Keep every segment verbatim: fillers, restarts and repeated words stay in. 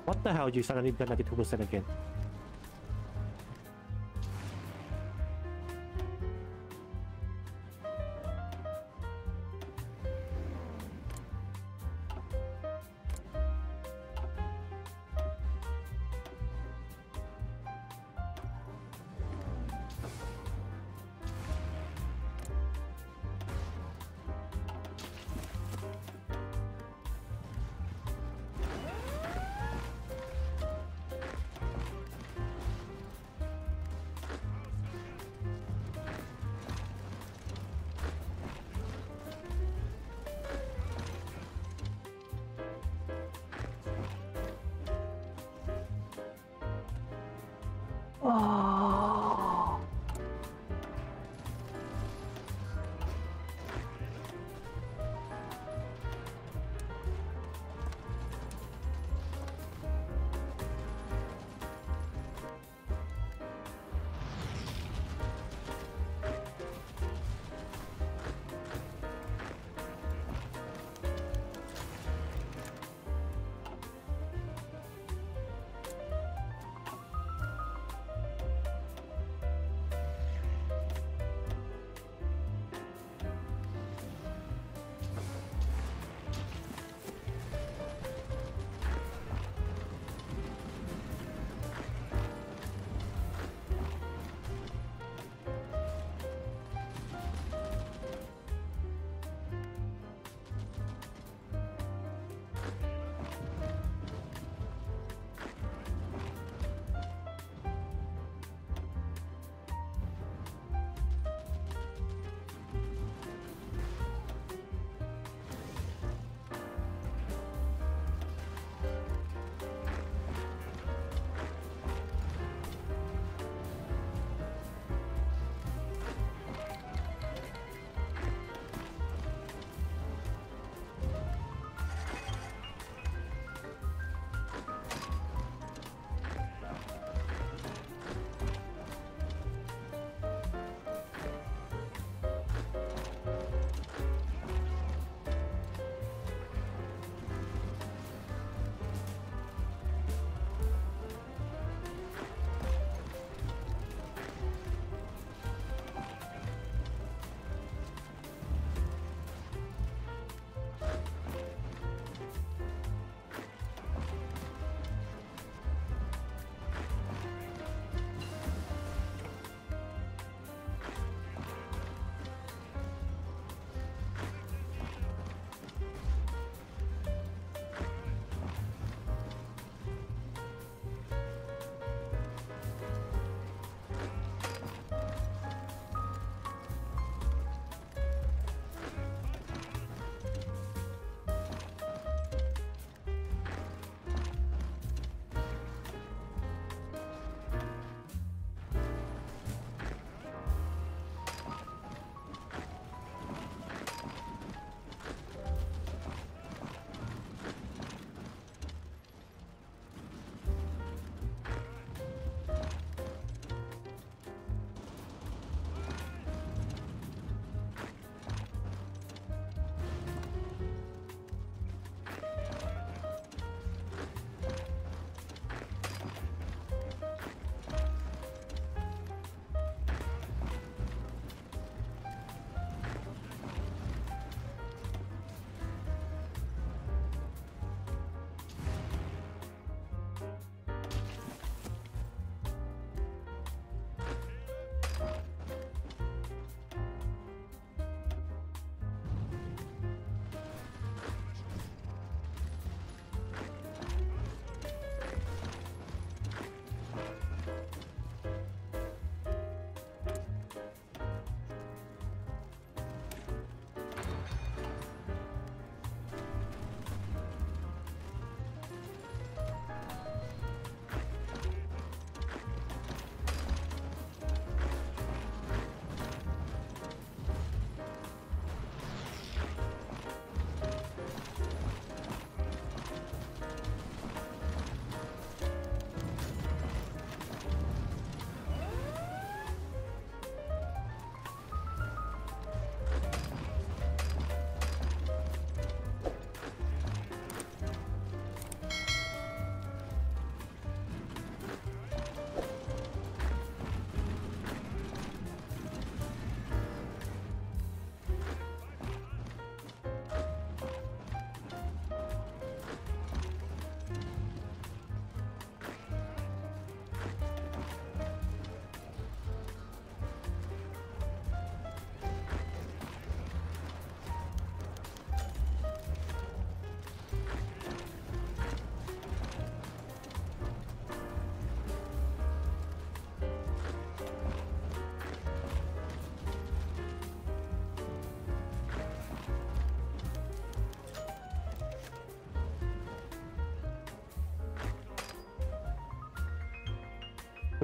What the hell? You suddenly done ninety-two percent again.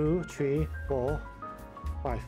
two, three, four, five.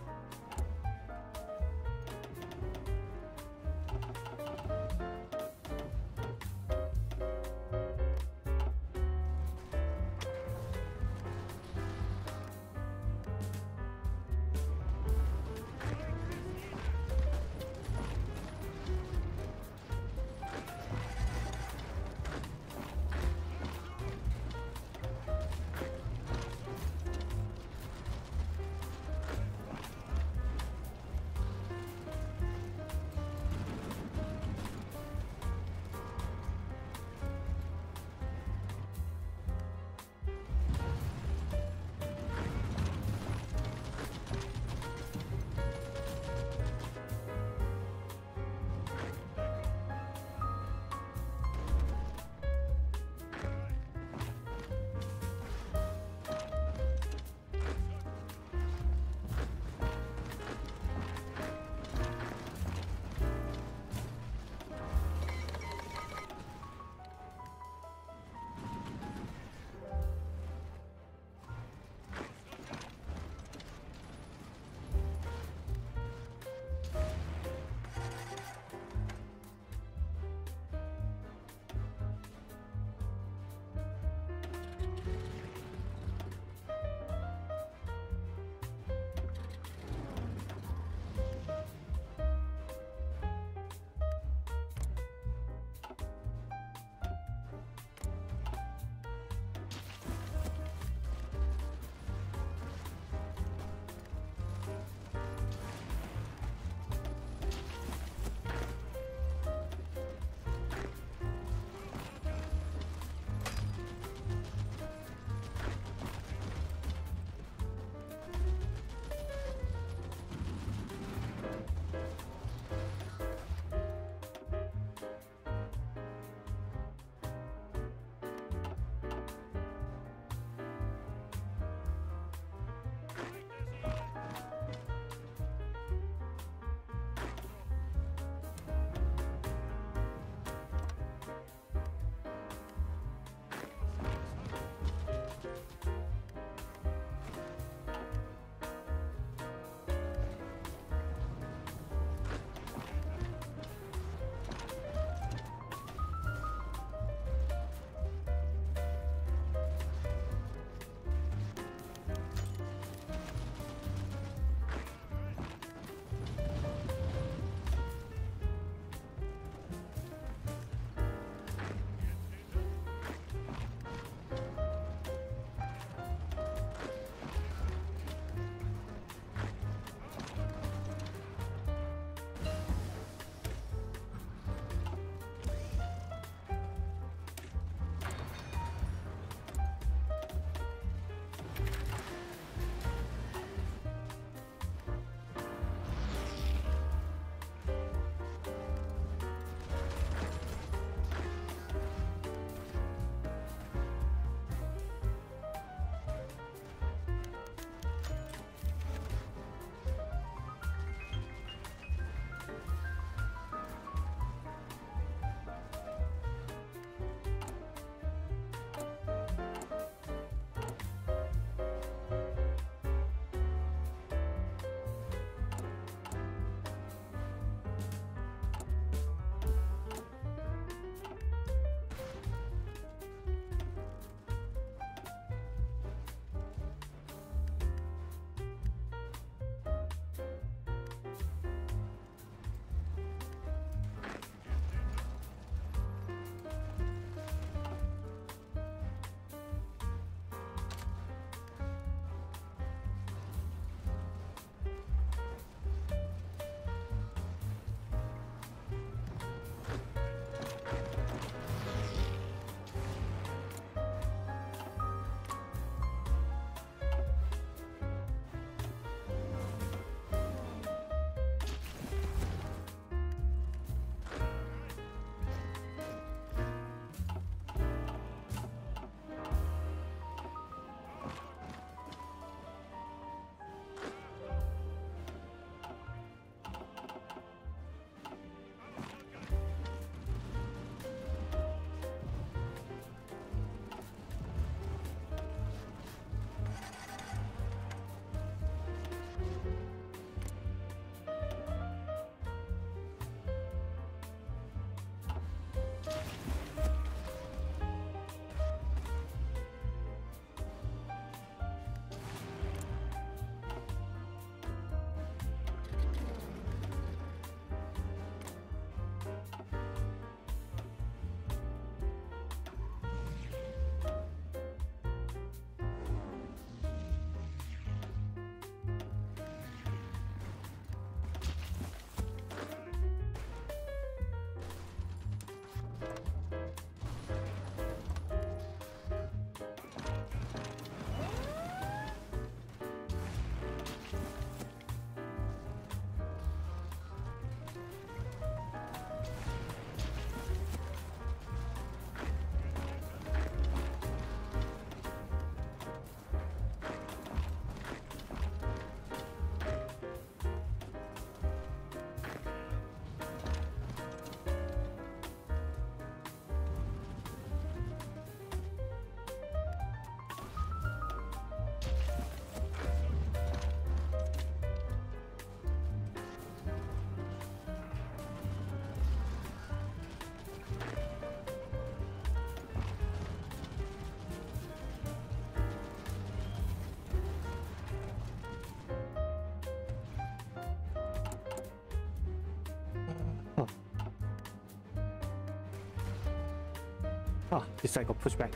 Oh, this side got pushed back.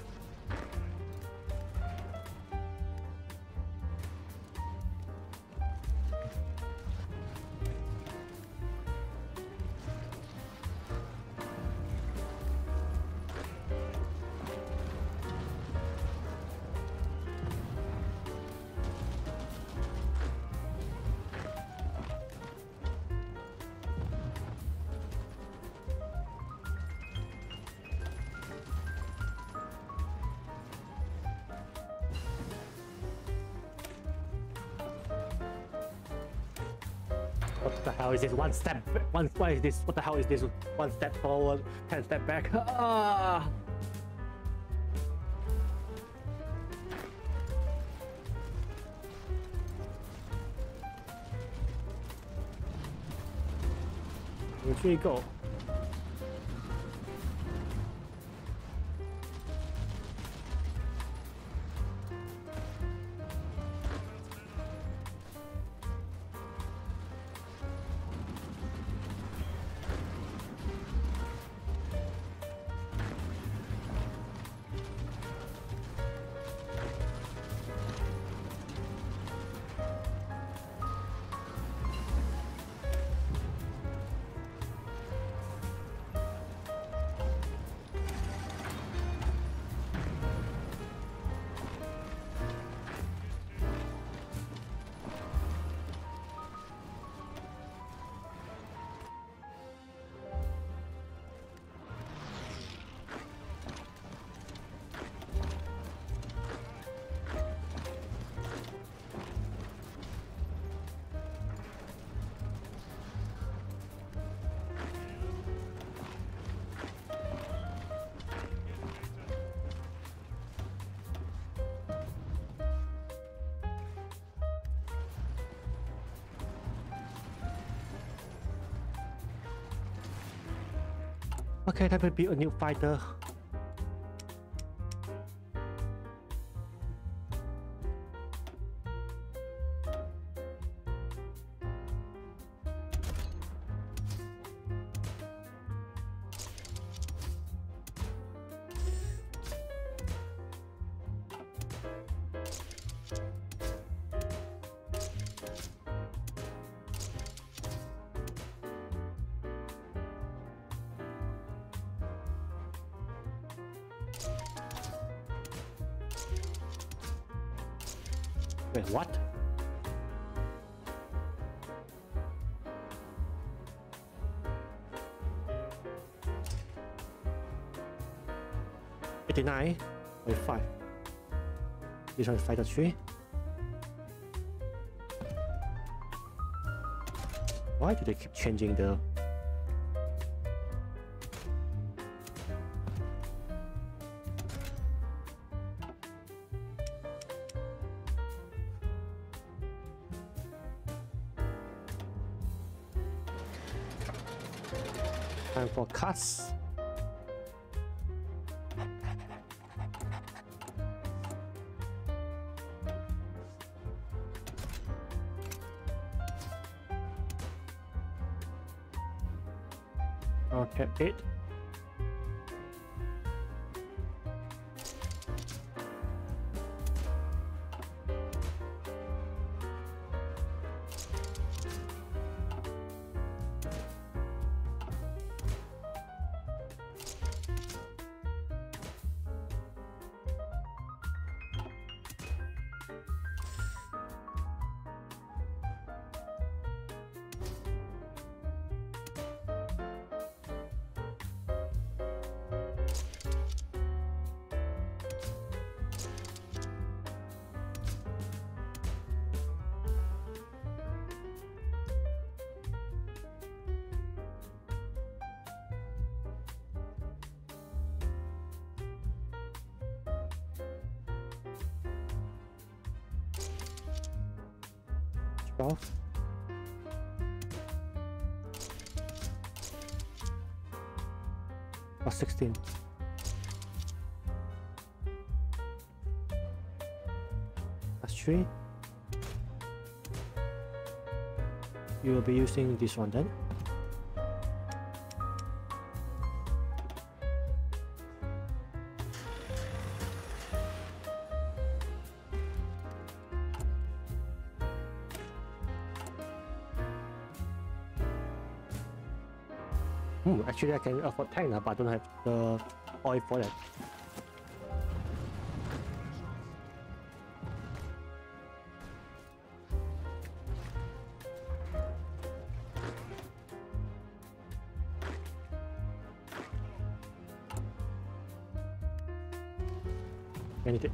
What the hell is this? One step, one. What is this? What the hell is this? One step forward, ten step back. Ah! Where'd she go? Okay, that would be a new fighter. Wait, what? eighty-nine, wait, five. This one is fighter three. Why do they keep changing the... Time for cuts. Okay, it. twelve. Or sixteen. That's three. You will be using this one then. Hmm, actually I can afford tank now, but I don't have the oil for that. Anything.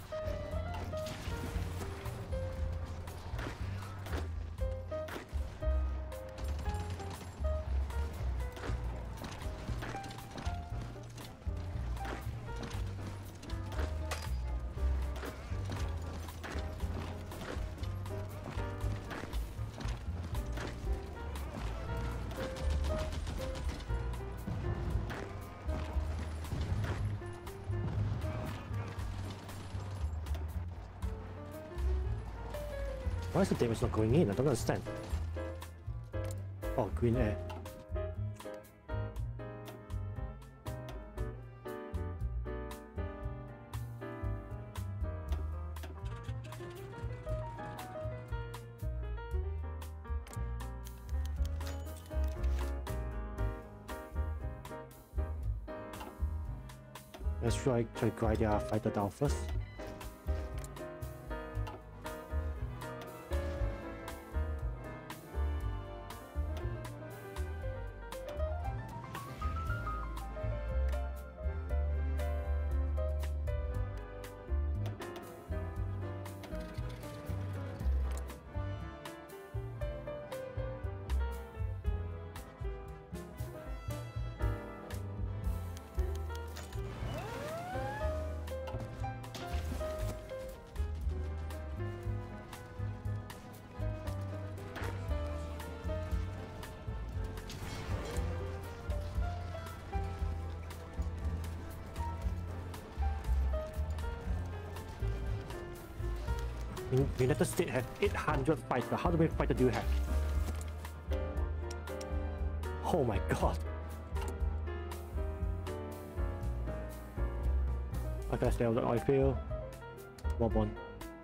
Why is the damage not going in? I don't understand. Oh, green air. Let's try try grind their fighter down first. United States have eight hundred fighters. How many fighters do you have? Oh my god. Okay, stay on the oil field. Mob on.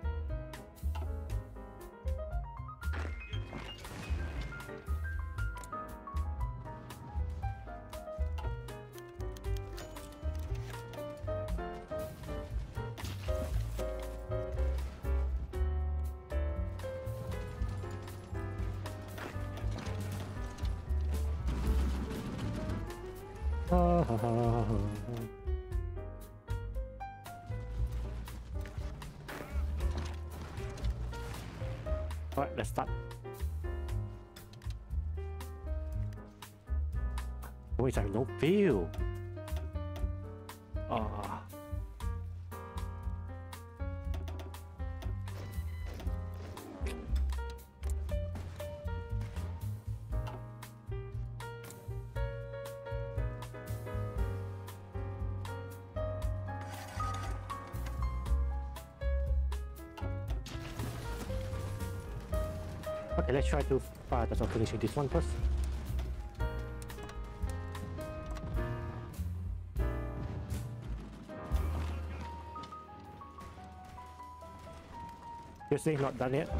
Alright, let's start. Wait, I have no feel. Ah. Okay, let's try to fire uh, finishing this one first. You see, not done yet.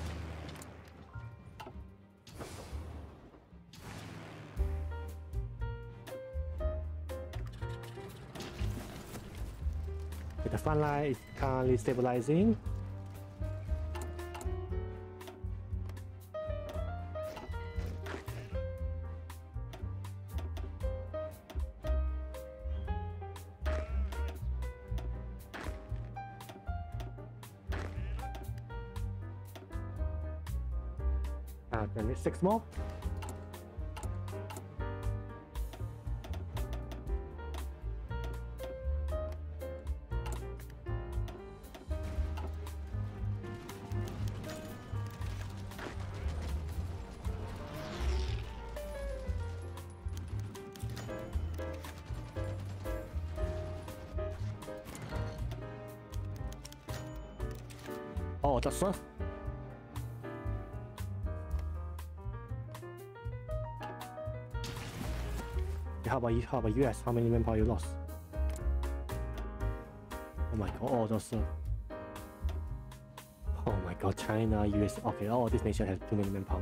Okay, the front line is currently stabilizing. Uh, I need six more. Oh, that's so. How about you? How about U S? How many manpower you lost? Oh my god! Oh, that's so. Oh my god! China, U S. Okay, all this nation has too many manpower.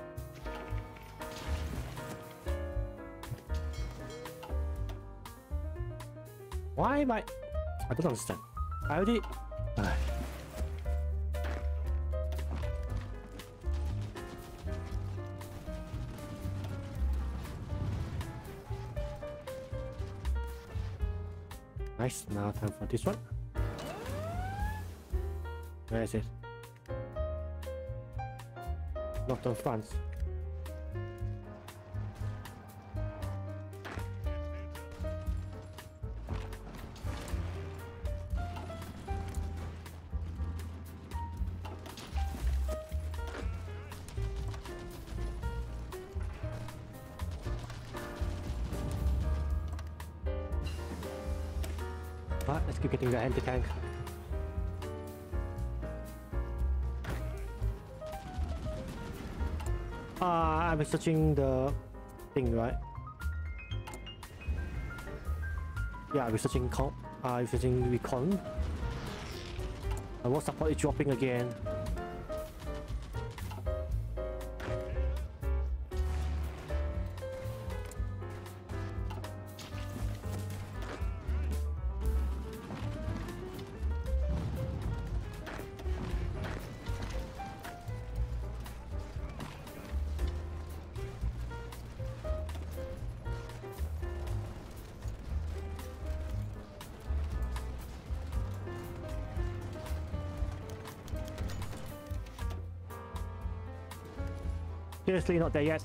Why am I? I don't understand. I already. Uh, Nice, now time for this one. Where is it? Northern France. Alright, let's keep getting the anti-tank. Ah, uh, I'm researching the thing, right? Yeah, I'm researching con. Uh, researching recon. And what support is dropping again? Seriously, not there yet.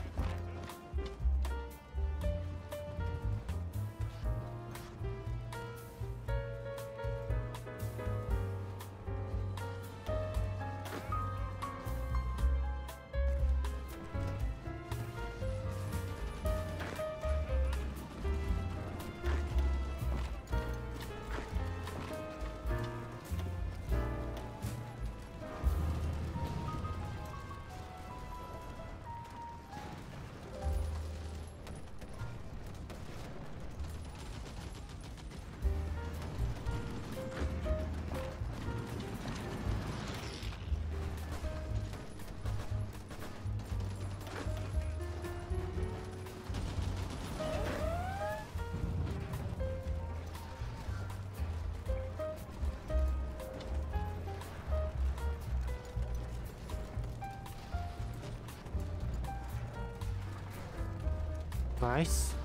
Nice.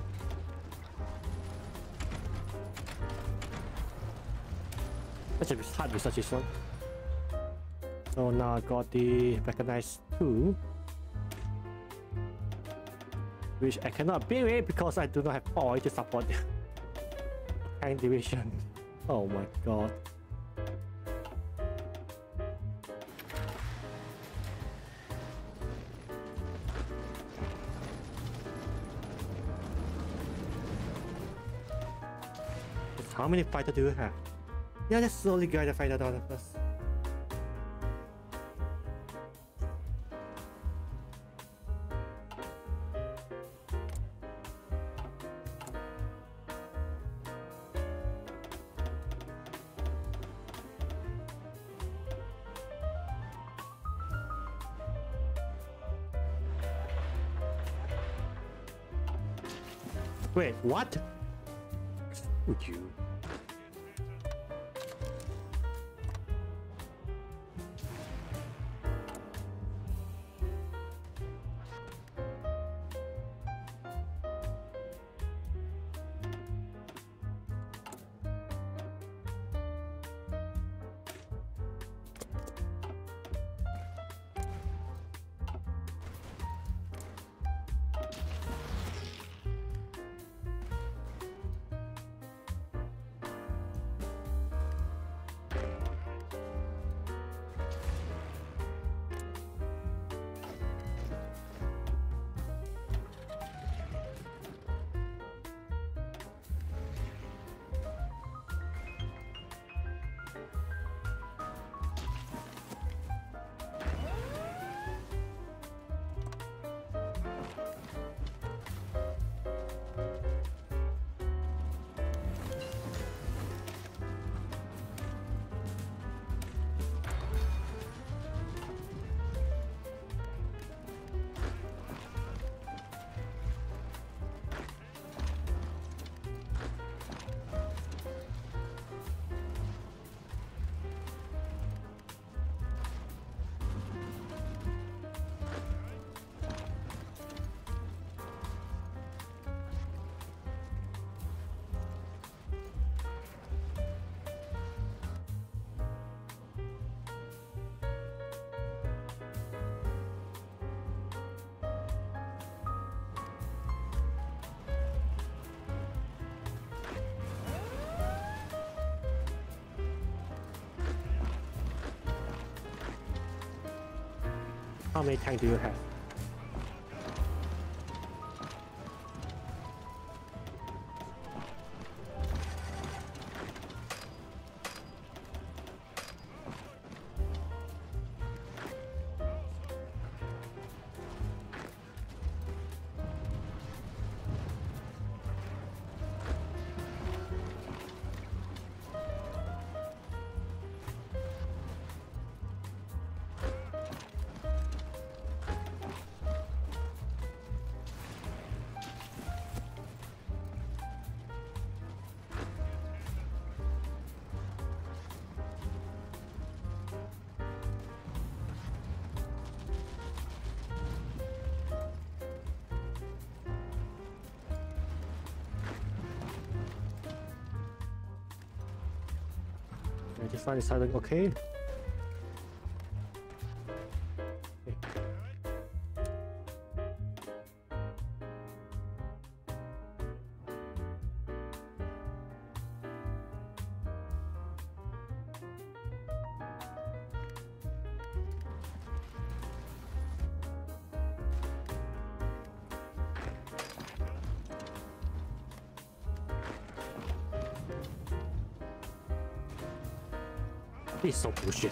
That's a bit hard research this one. So now I got the mechanized two, which I cannot build it because I do not have oil to support the tank division. Oh my god. How many fighters do you have? Yeah, let's slowly guide the fighter down first. Wait, what? Would you? How many tanks do you have? This one is silent, okay. Okay. This is so bullshit.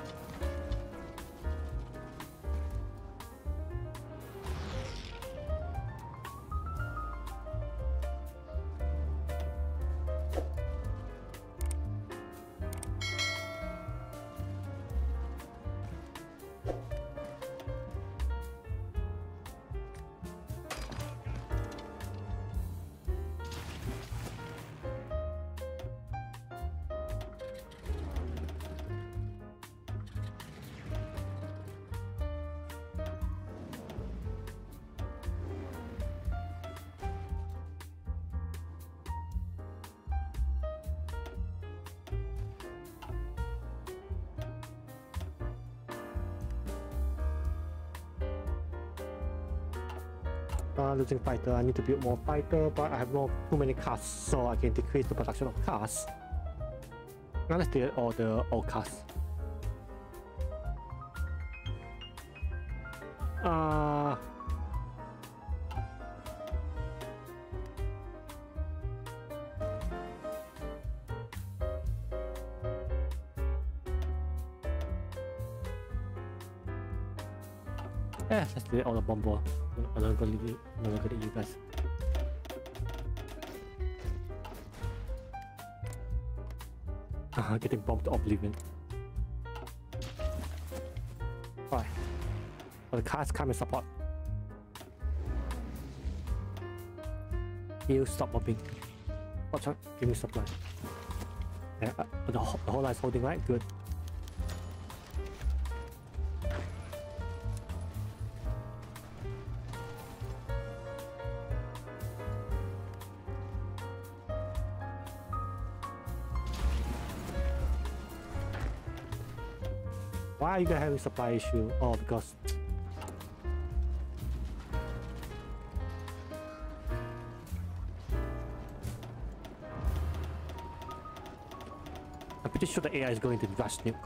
Uh, losing fighter, I need to build more fighter, but I have not too many cars, so I can decrease the production of cars. Now let's do all the old cars. Uh, yeah, let's do all the bomber. I'm not gonna leave you, I'm not gonna leave you guys. Uh, getting bombed to oblivion. Alright. Well, the cars come and support. You stop bombing. Watch out, give me supply. Yeah, uh, the, whole, the whole line is holding, right? Good. Why are you guys having supply issue? Oh, because I'm pretty sure the A I is going to rush nuke.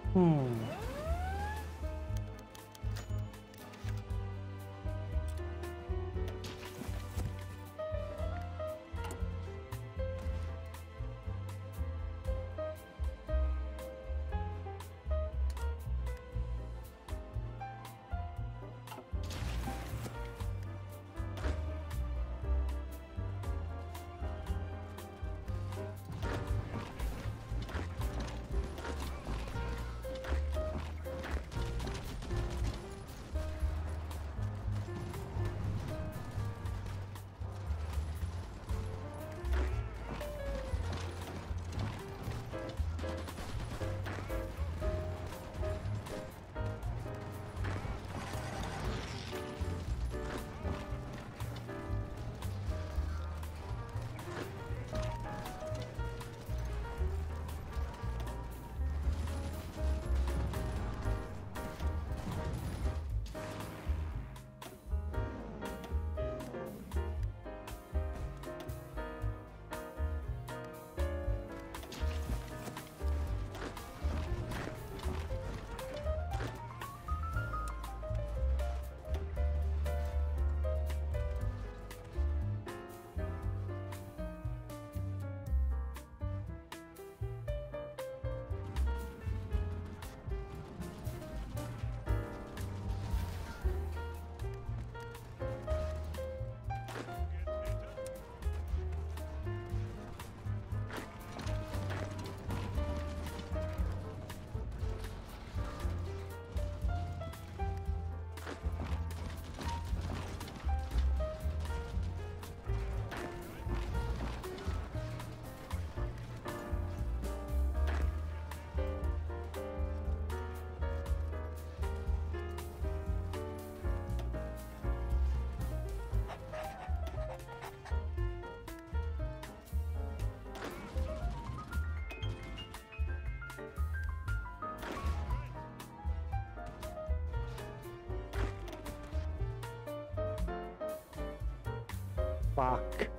Hmm. Fuck.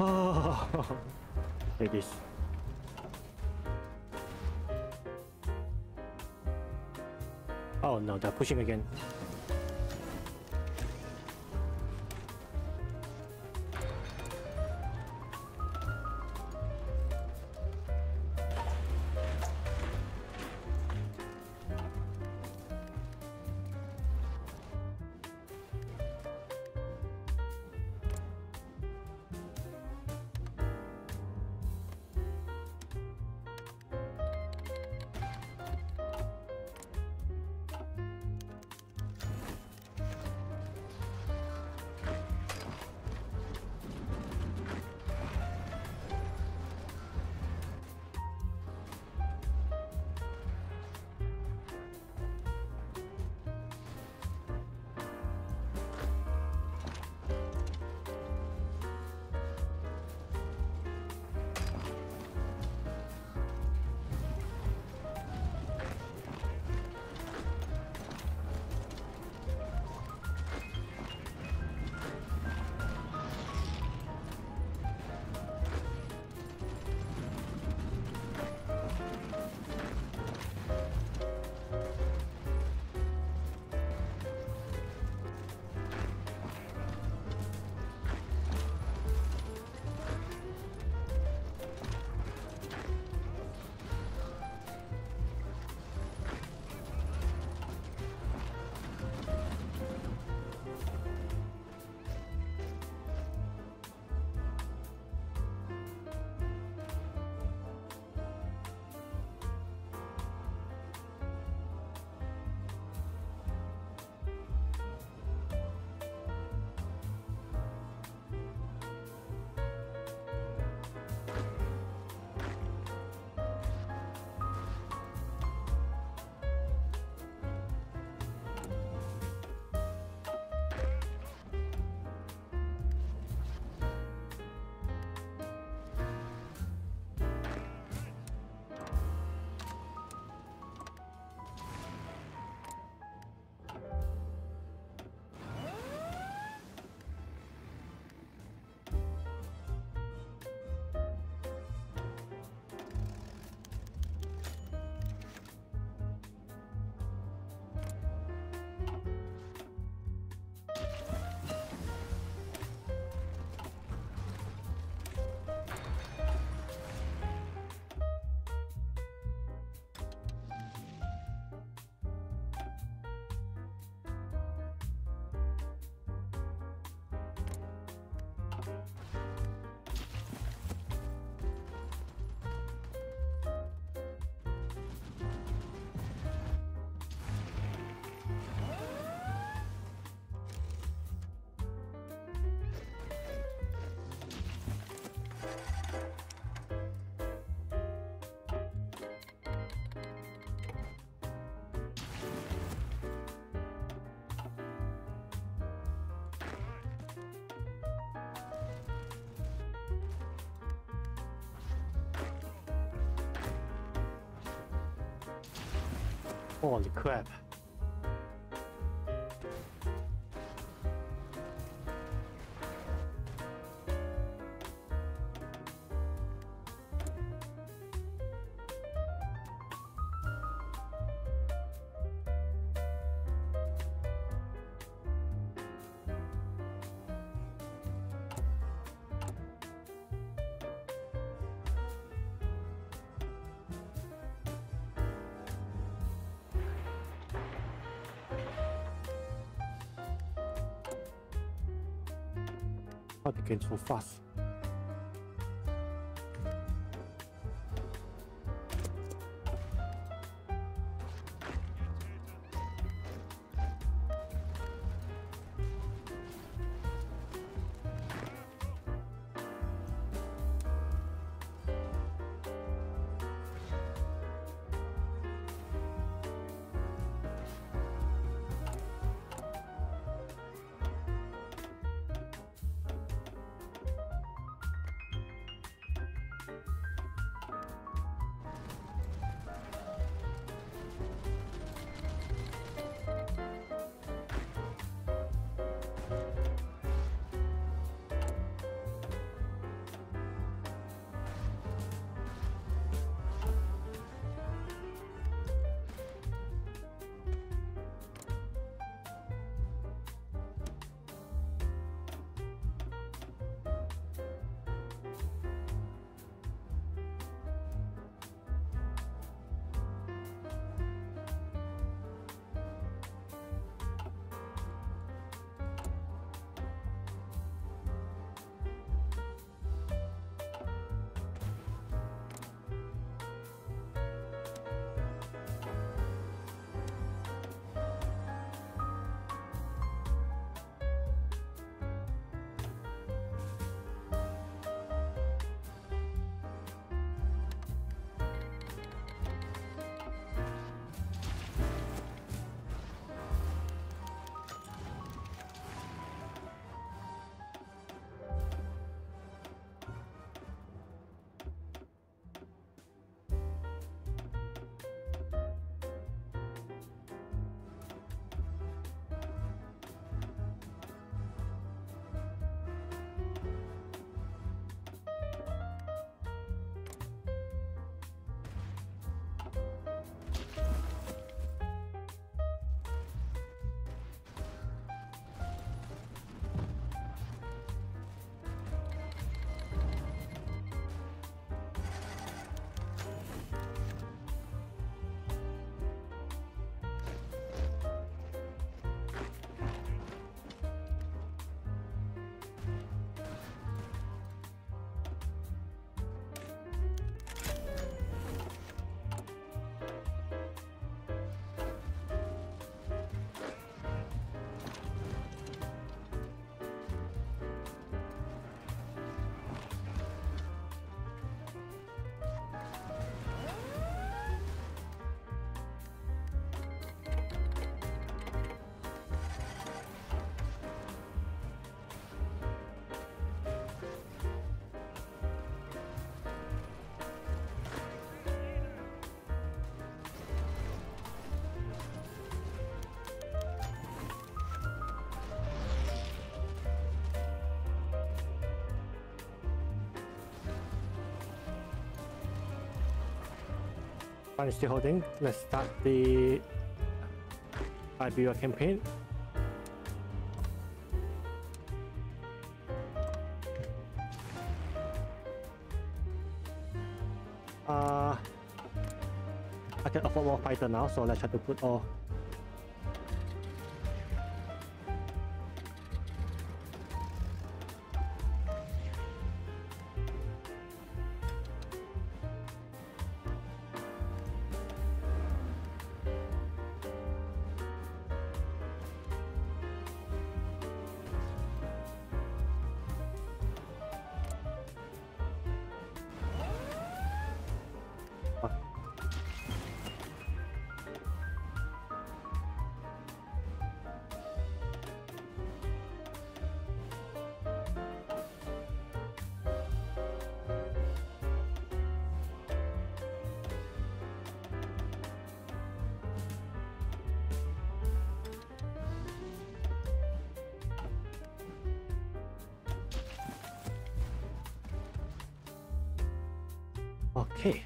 Oh, it is. Oh no, they're pushing again. Holy crap. How they came so fast? Japan is still holding. Let's start the Iberia campaign. Uh, I can afford more fighter now, so let's try to put all. Okay.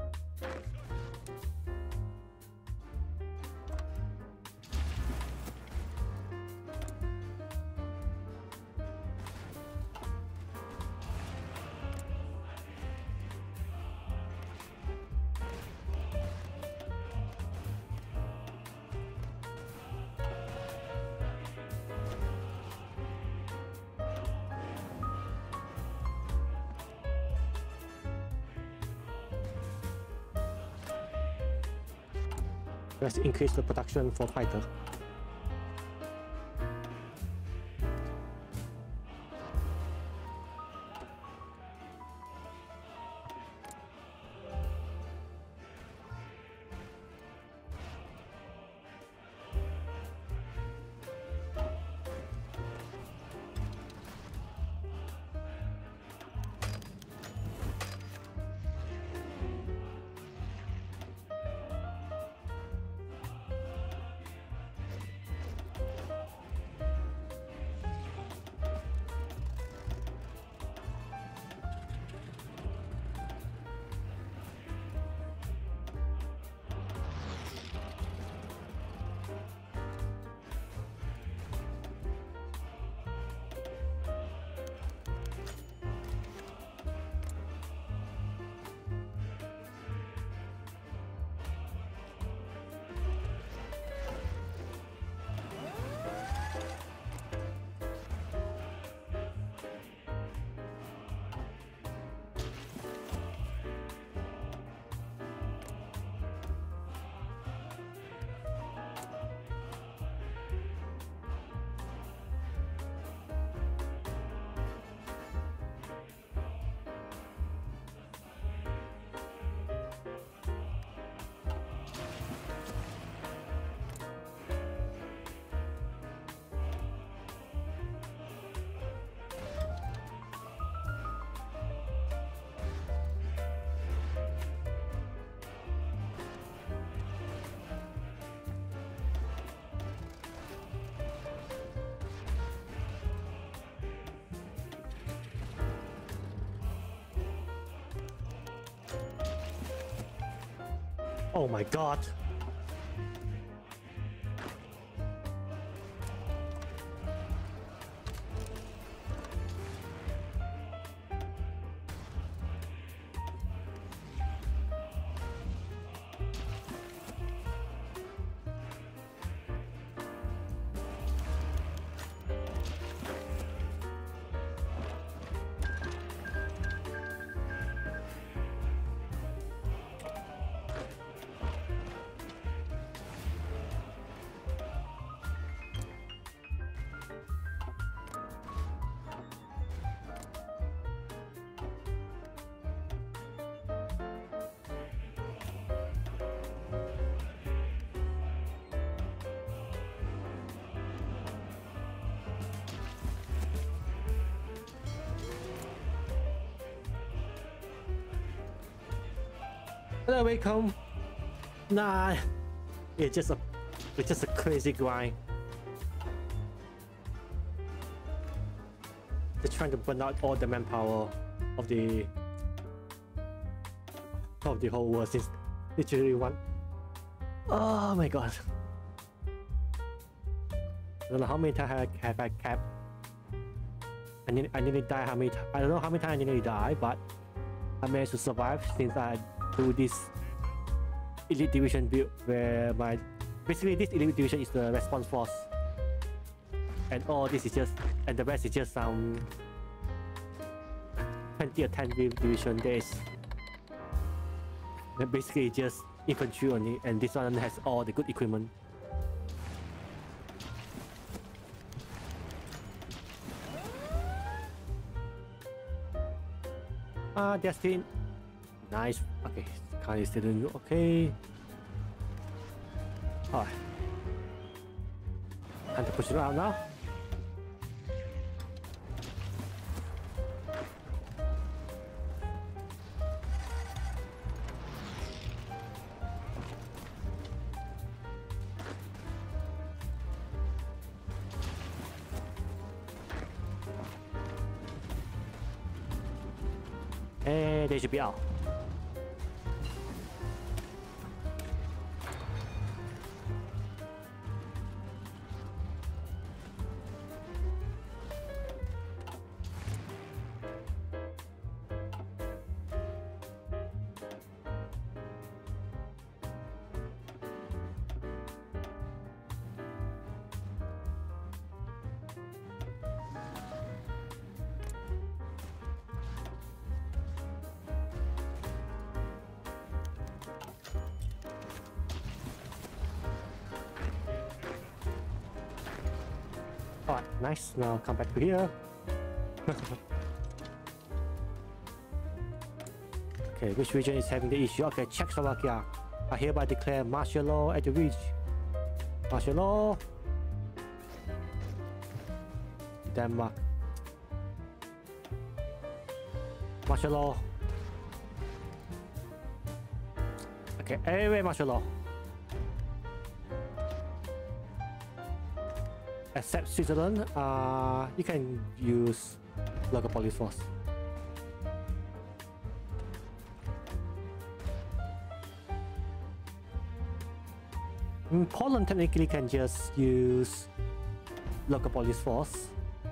Let's increase the production for fighter. Oh my god. Hello, welcome. Nah, it's just a, it's just a crazy grind. They're trying to burn out all the manpower of the of the whole world since Literally one. Oh my god. I don't know how many times have, have I kept. I nearly, I nearly die how many times. I don't know how many times I nearly die, but I managed to survive since I do this Elite Division build where my. Basically, this Elite Division is the response force. And all this is just. And the rest is just some. twenty or ten division days. Basically, just infantry only, and this one has all the good equipment. Ah, uh, they're still nice. Okay, Khan is still doing okay. Alright, time to push it around now. And they should be out. Alright, nice. Now come back to here. Okay, which region is having the issue? Okay, Czechoslovakia. I hereby declare martial law at the region. Martial law. Denmark. Martial law. Okay, everywhere martial law. Except Switzerland, uh, you can use local police force. In Poland, technically, can just use local police force.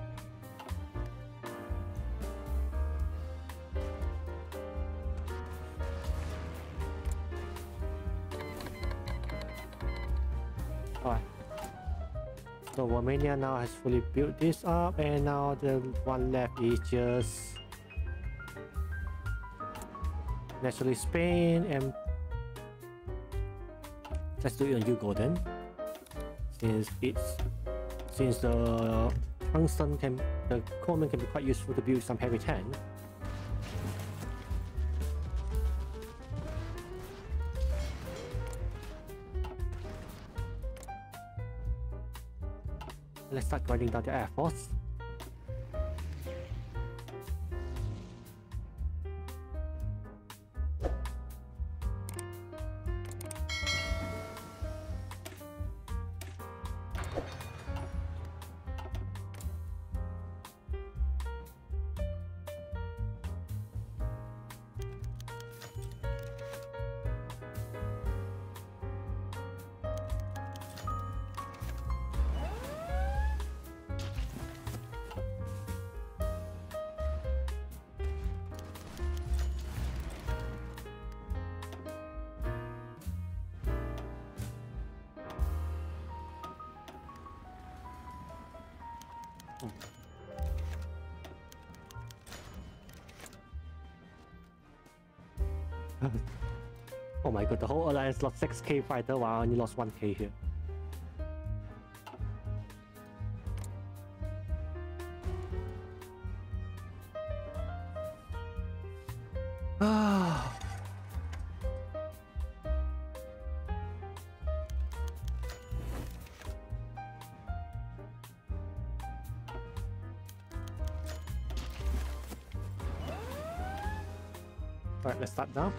Alright. So Romania now has fully built this up, and now the one left is just naturally Spain, and let's do it on Yugo then, since it's since the tungsten can the common can be quite useful to build some heavy tank. Let's start grinding down the Air Force. Oh my god, the whole alliance lost six K fighter while I only lost one K here. Ah. Alright, let's start now.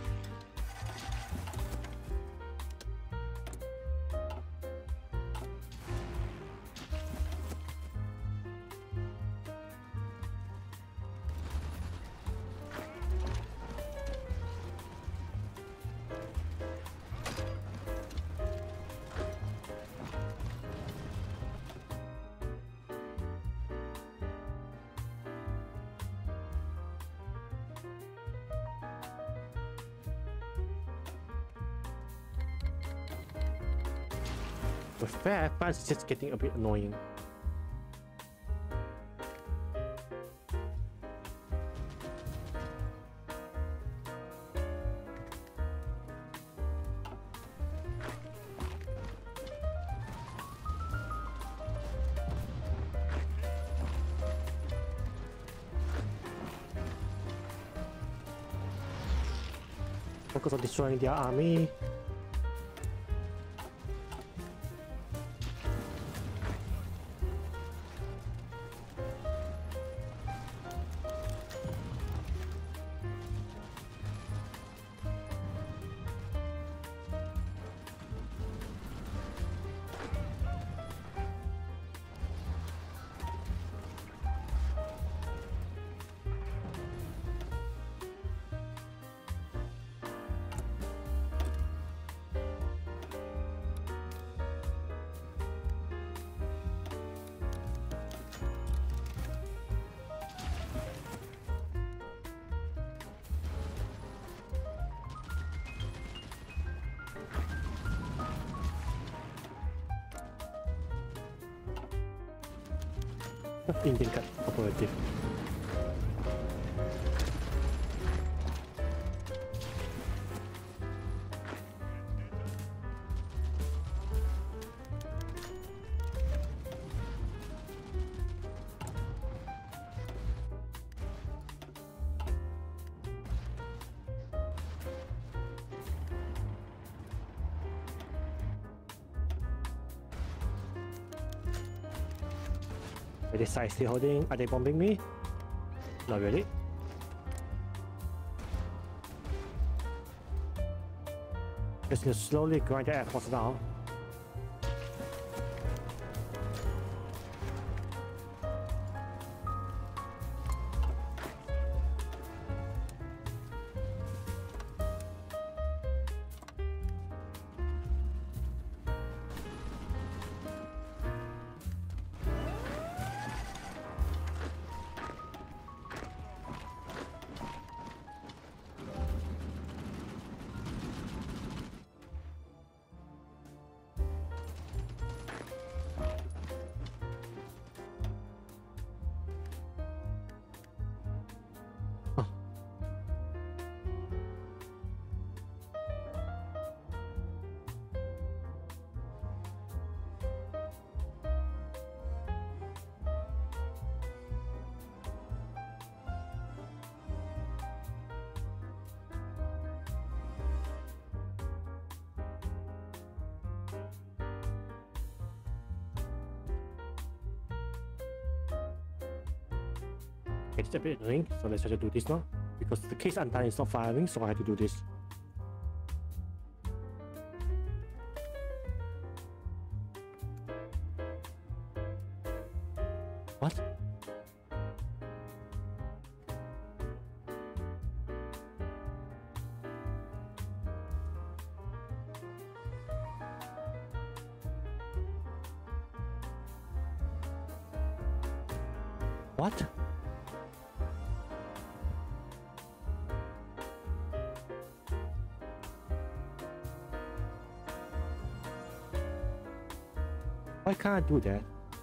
With fair, France is just getting a bit annoying. Focus on destroying their army. Indian cooperative. Are they side still holding? Are they bombing me? Not really. Just need to slowly grind the air force down. It's a bit annoying, so let's try to do this now. Because the case undone is not firing, so I have to do this. What? What? Why can't I do that?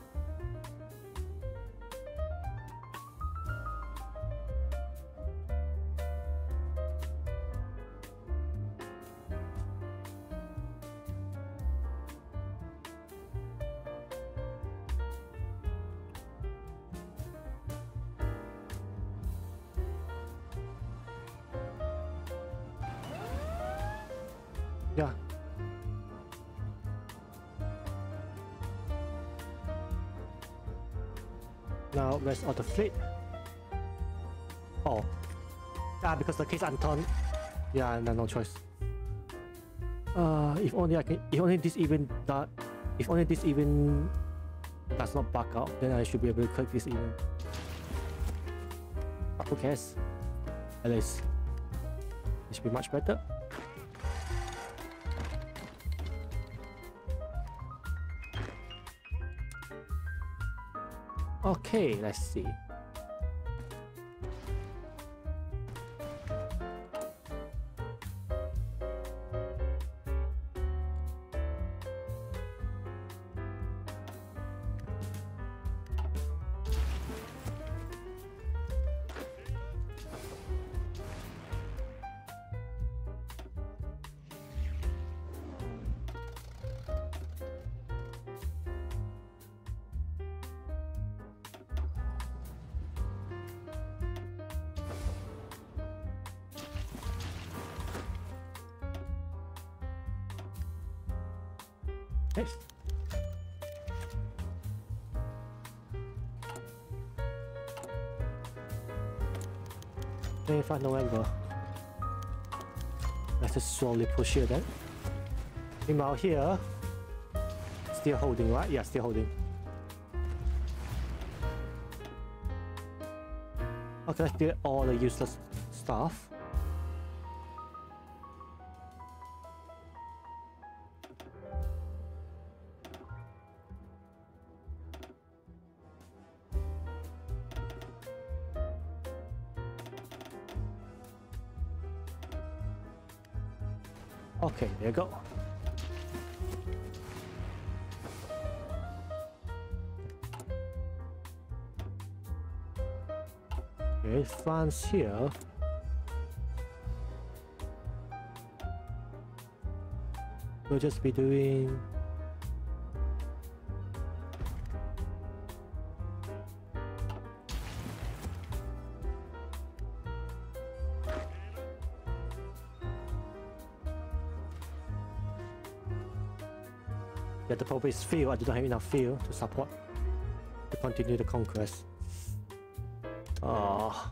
Yeah. Now rest of the fleet. Oh. Ah, because the case unturned. Yeah, no, no choice. Uh, if only I can. If only this even that. If only this even does not bug out, then I should be able to click this even. But who cares? At least it should be much better. Okay, let's see. Yes. twenty-fifth November. Let's just slowly push here then. Meanwhile here, still holding, right? Yeah, still holding. Okay, let's do all the useless stuff. Okay, there you go. Okay, France here. We'll just be doing yeah, the problem is fuel. I do not have enough fuel to support to continue the conquest. Oh.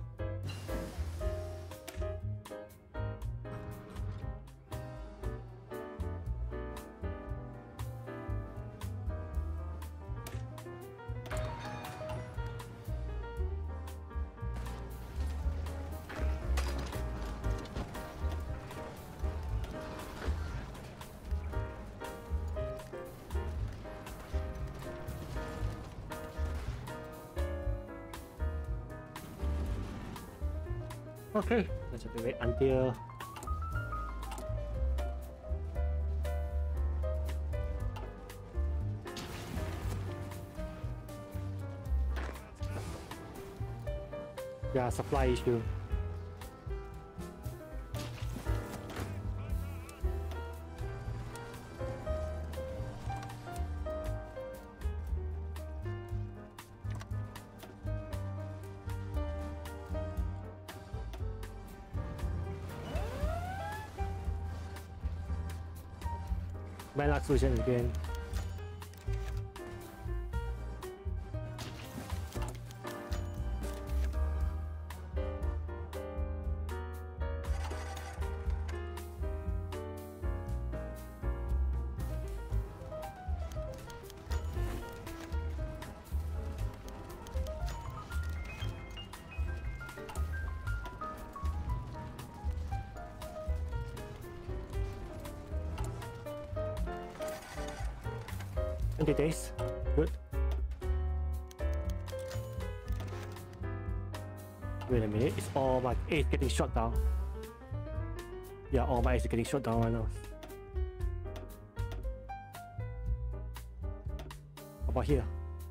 Okay, let's just wait until yeah, supply issue. My luck solution again. twenty days, good. Wait a minute, it's all my eight getting shot down. Yeah, all my eight getting shot down right now. How about here?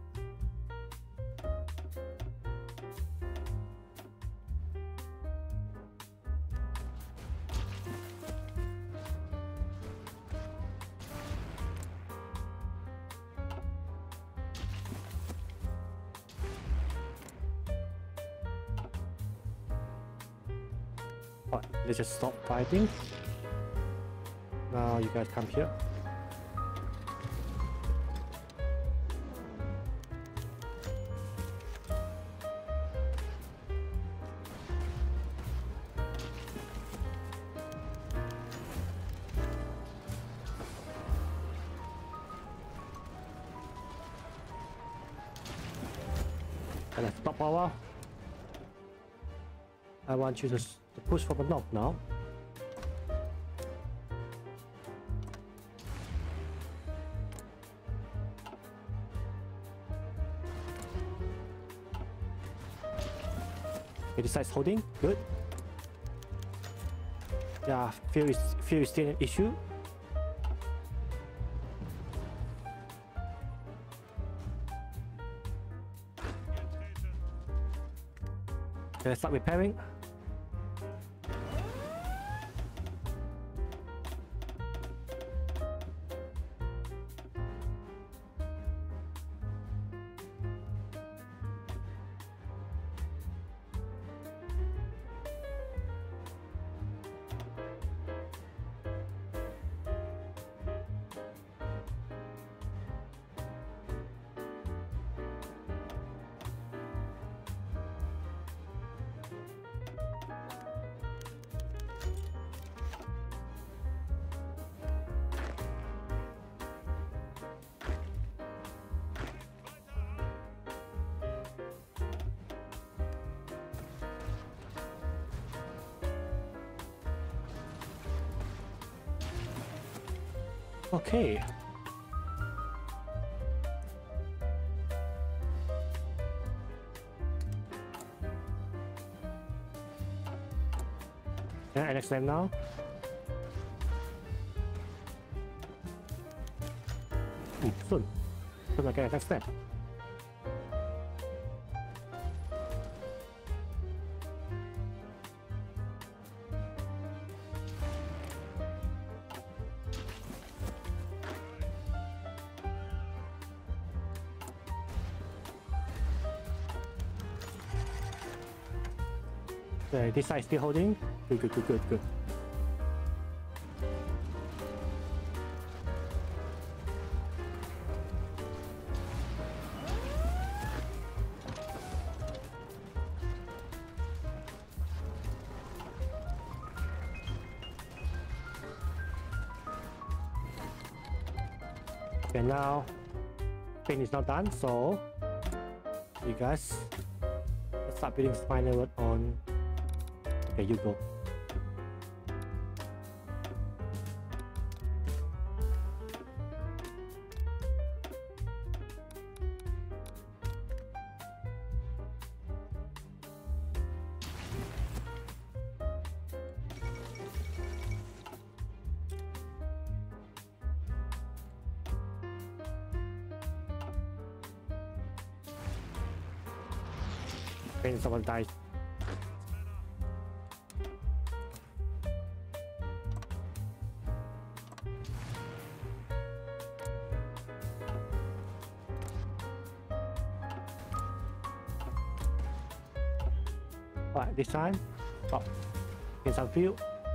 Alright, let's just stop fighting. Now you guys come here. And let's stop power. I want you to, to push for the knock now. It decides holding, good. Yeah, fear is fear is still an issue. Okay, let's start repairing. Okay. Can I next them now? Mm, soon. Soon I get next step. Okay, this side still holding. Good, good, good, good, good. Okay, now paint is not done, so you guys let's start building spinal word on. Okay, you go. Paint someone dies. Right, this time, oh, in some field.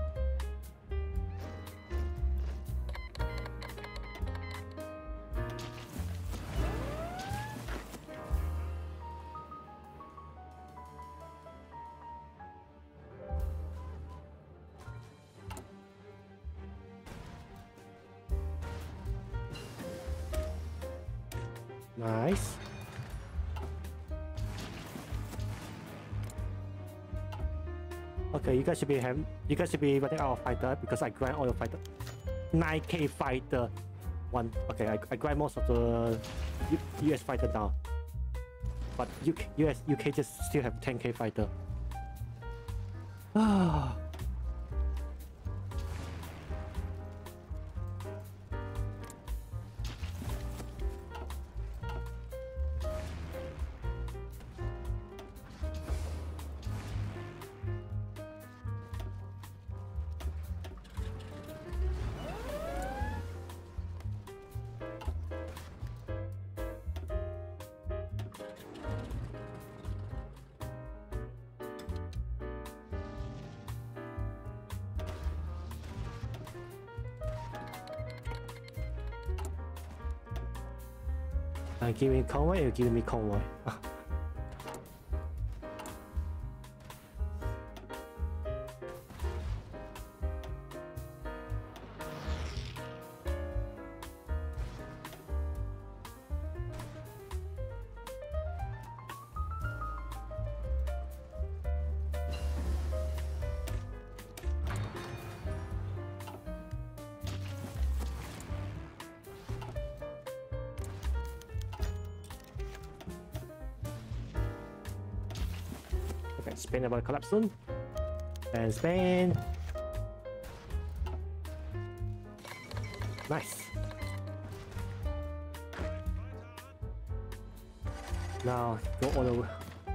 Nice. Okay, you guys should be have, you guys should be running out of fighter because I grind all your fighter. nine K fighter. One. Okay, I, I grind most of the U, US fighter now. But U K, U S U K just still have ten K fighter. Ah. Uh, give me convoy, you're giving me convoy. Okay, Spain about to collapse soon. And Spain. Nice. Now go all over.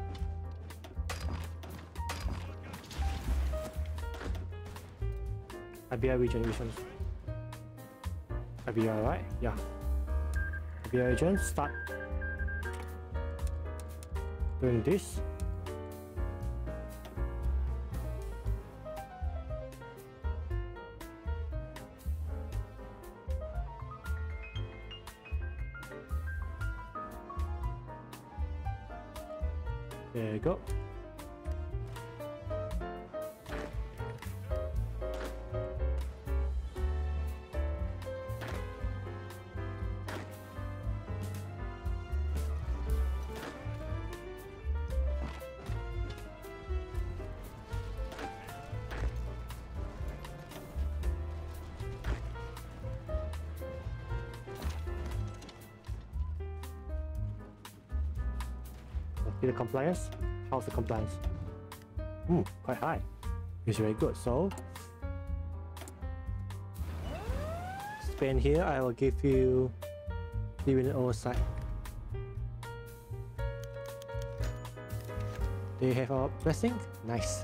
I B I region, region. I B I, right? Yeah. I B I region, start doing this. There you go. See the compliance? How's the compliance? Hmm, quite high. It's very good. So Spain here, I will give you even oversight. They have a blessing? Nice.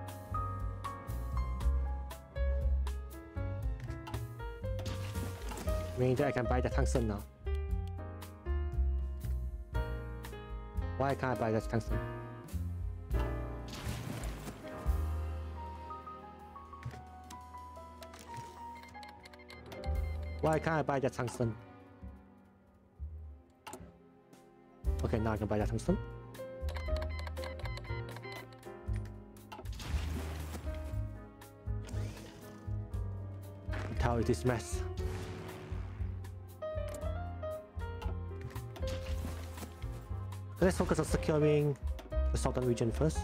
Meaning that I can buy the tungsten now. Why can't I buy that tungsten? Why can't I buy that tungsten? Okay, now I can buy that tungsten. How is this mess? Let's focus on securing the southern region first.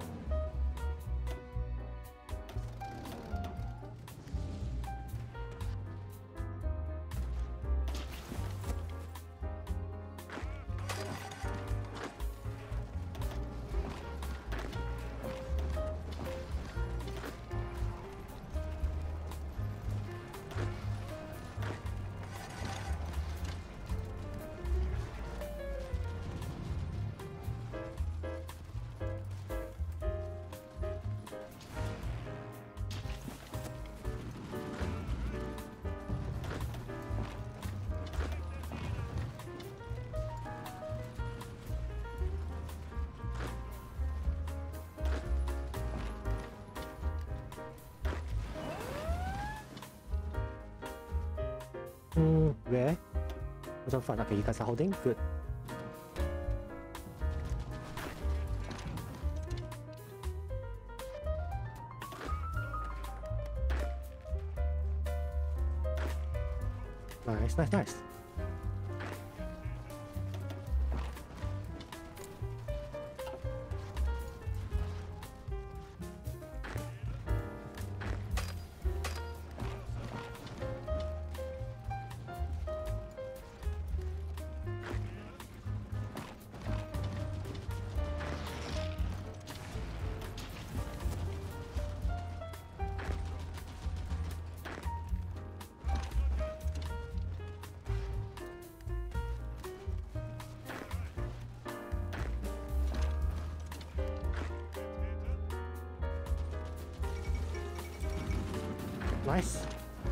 Hmm, where? Some fun. Okay, you guys are holding? Good. Nice, nice, nice. Nice.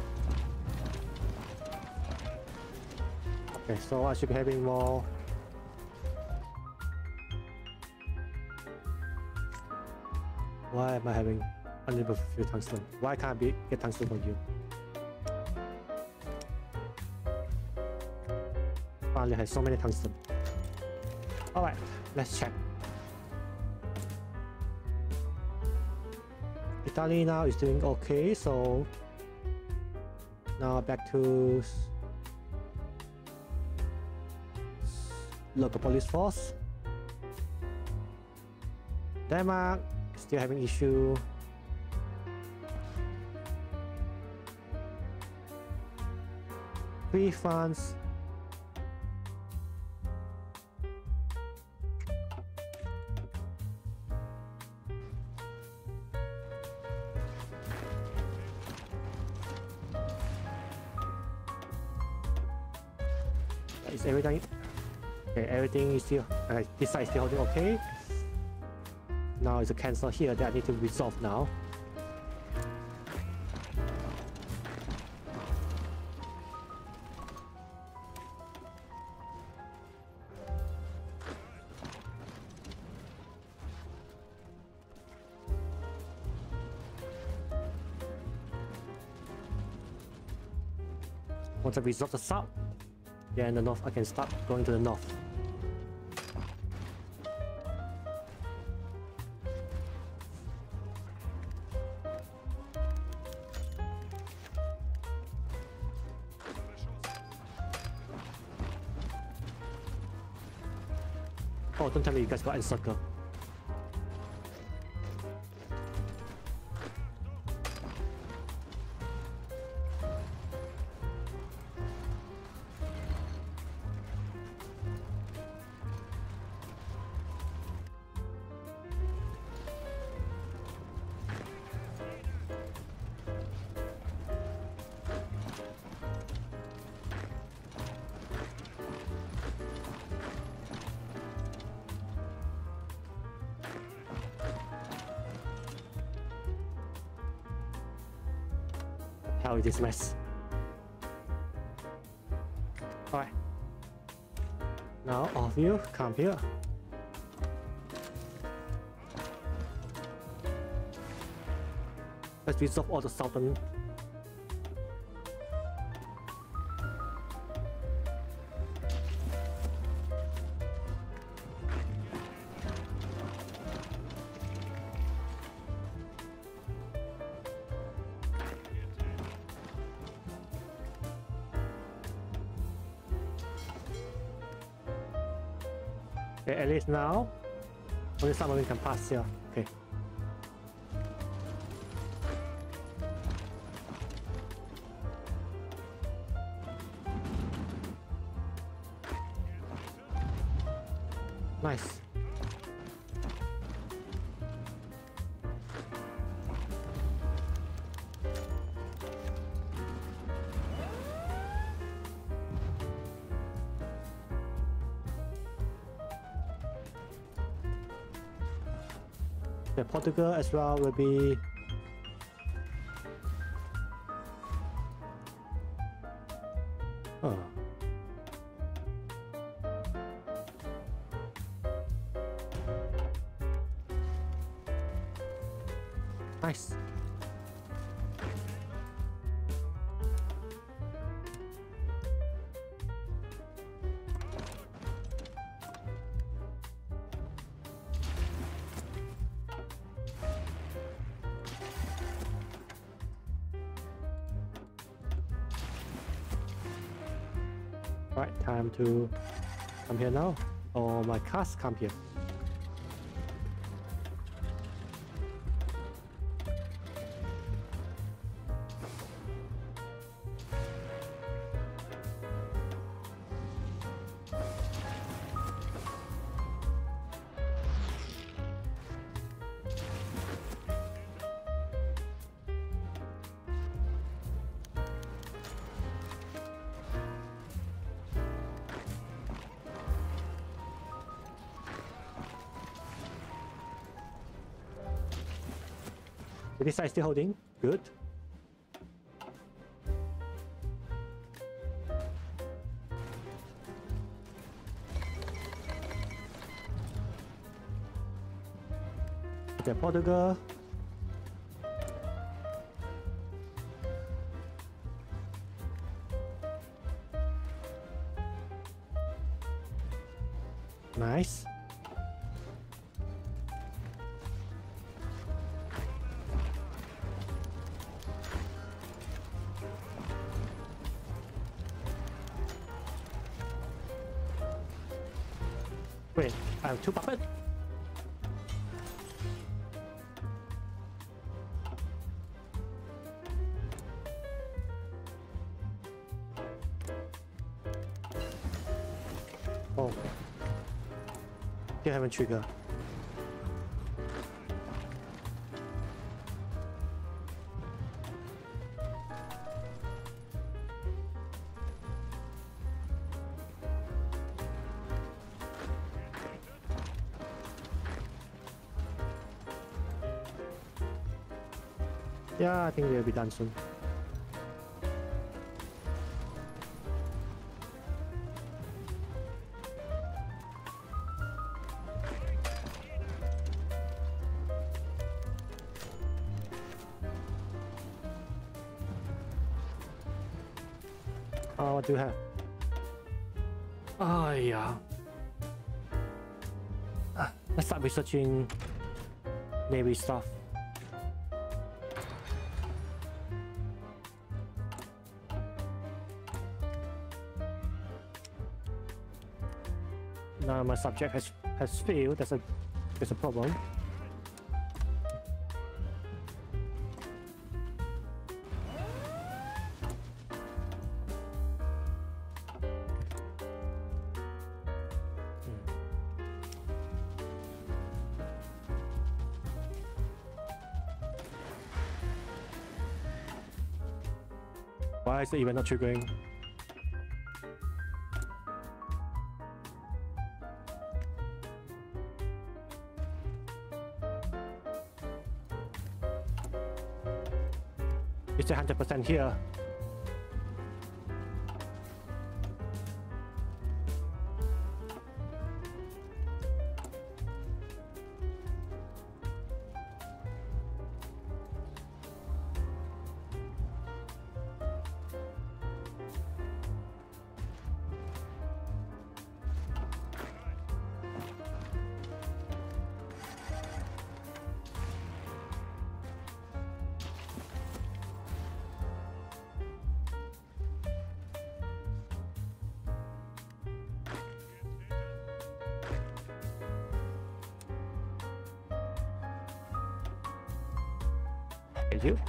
Okay, so I should be having more. Why am I having unlimited few tungsten? Why can't I be, get tungsten from you? Finally, I have so many tungsten. Alright, let's check. Italy now is doing okay, so now back to local police force. Denmark still having issue. Free France. Is everything okay? Everything is still uh, this side is still holding okay. Now it's a cancel here that I need to resolve now. Once I resolve the south, then the north, I can start going to the north. Oh, don't tell me you guys got encircle. out of this mess. Alright. Now all of you come here. Let's resolve all the southern. Okay, at least now, only submarine can pass here. Okay. Nice. The Portugal as well will be oh. Nice. Right, time to come here now. Or my cars come here. This side still holding. Good. Okay, Portugal. Nice. Wait, I have two puppets? Oh. You haven't triggered. Yeah, I think they'll be done soon. Oh, what do you have? Oh, yeah. Uh, let's start researching Navy stuff. Now my subject has has failed. That's a that's a problem. Why is the event not triggering? It's one hundred percent here. Thank you.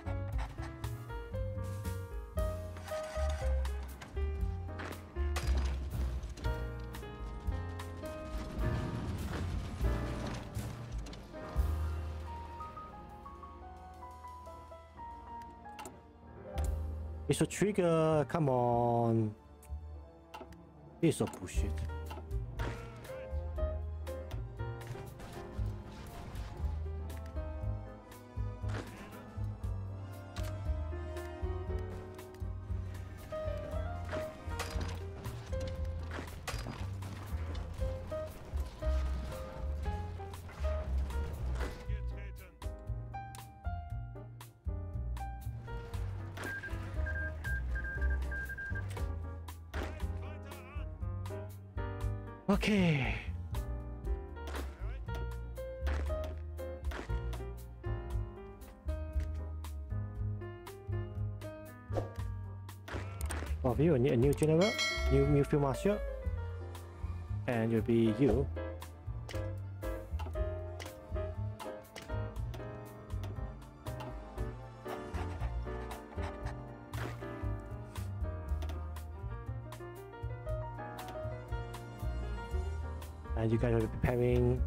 It's a trigger, come on. It's a bullshit. Okay. Of you, a new, a new general, new new field marshal, and you'll be you. And you guys are preparing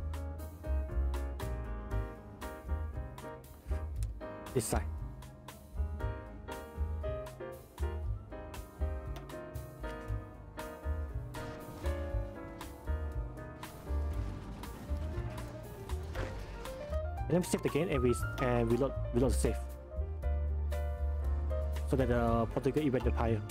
this side. And then save the game and we and reload reload the save. So that the particle event appear.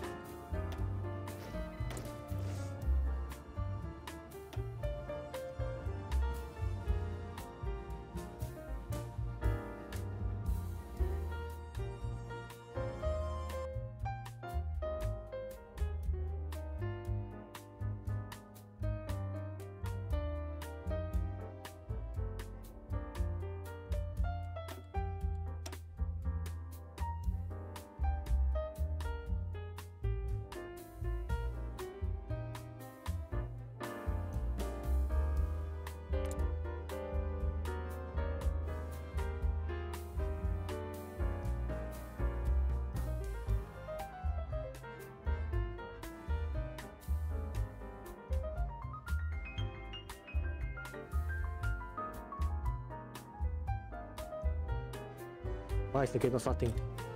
Why is the game not starting?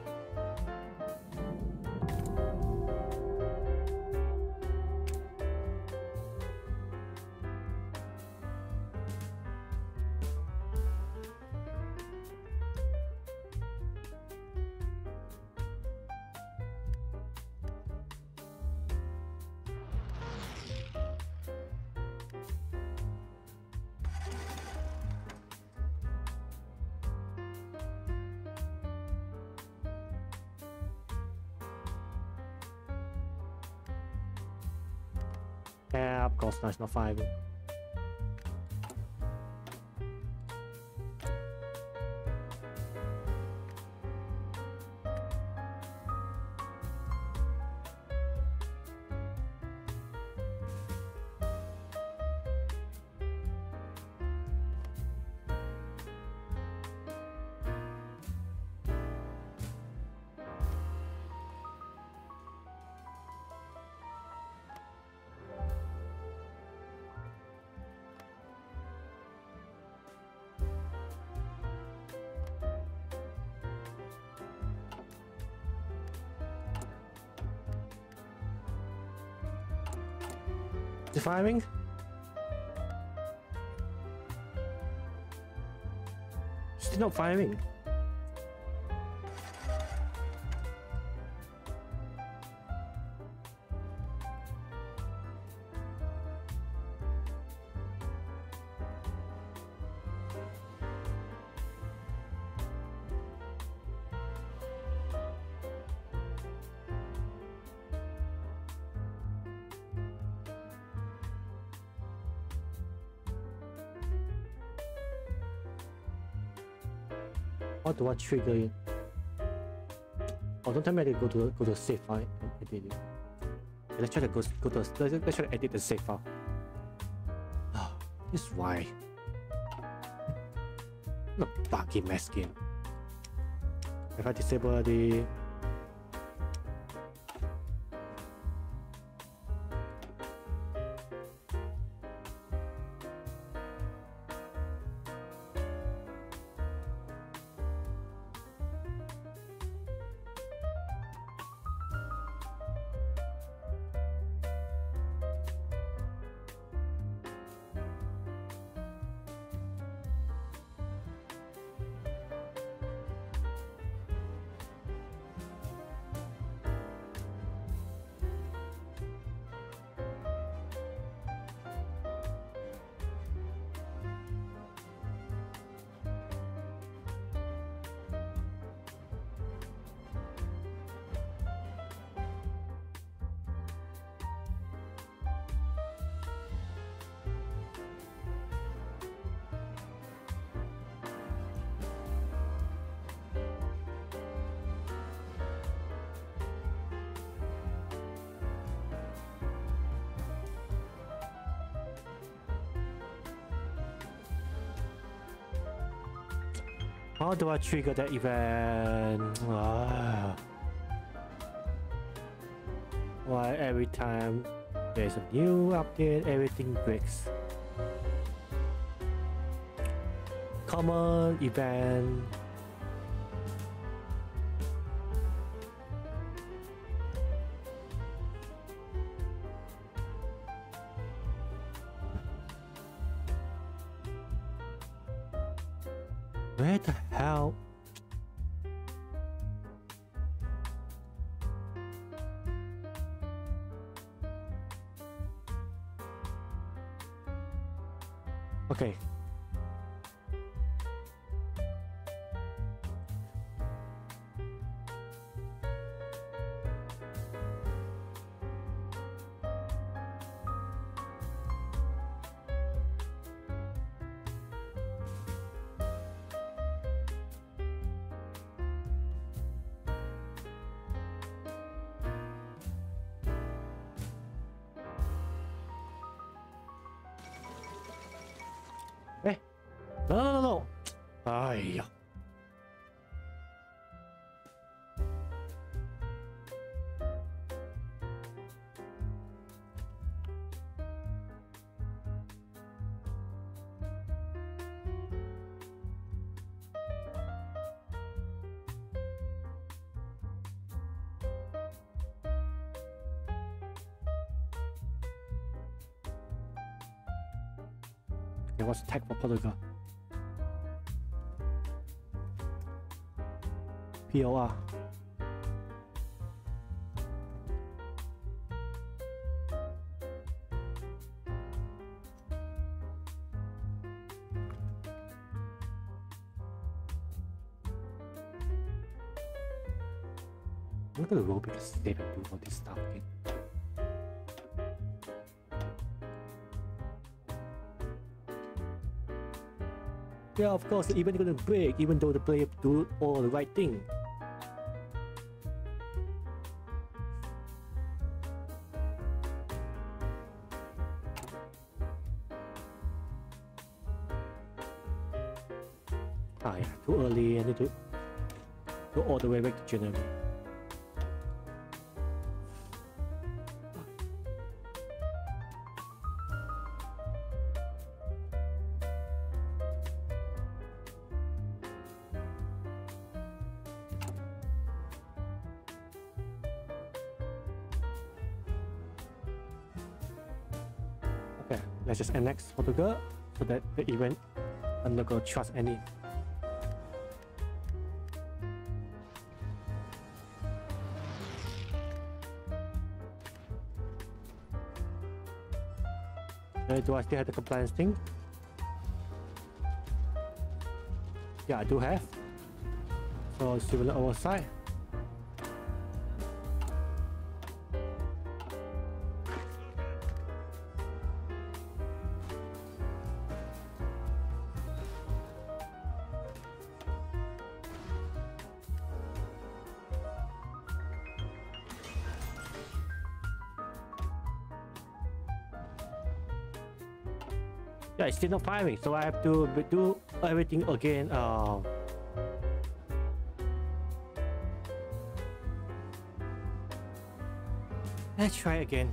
Yeah, of course, that's not five. The firing? She's not firing. How do I trigger it? Oh, don't tell me I did go to go to save file. I did it. Let's try to go go to let's, let's try to edit the save file. Oh, this is why. Not a buggy mess game. If I disable the how do I trigger that event? Ah. Why every time there's a new update, everything breaks? Common event. Where the hell? Okay. Eh? No, no, no, no. Ay. Okay, what's the tag for Portugal? P O R. Look at the rope to save and do all this stuff again. Yeah, of course, the event is gonna break, even though the player do all the right thing. Ah yeah, too early, I need to go all the way back to January. Let's just annex Portugal so that the event I'm not gonna trust any. Uh, do I still have the compliance thing? Yeah, I do have. So similar oversight. Yeah, it's still not firing, so I have to do everything again. Uh, let's try again.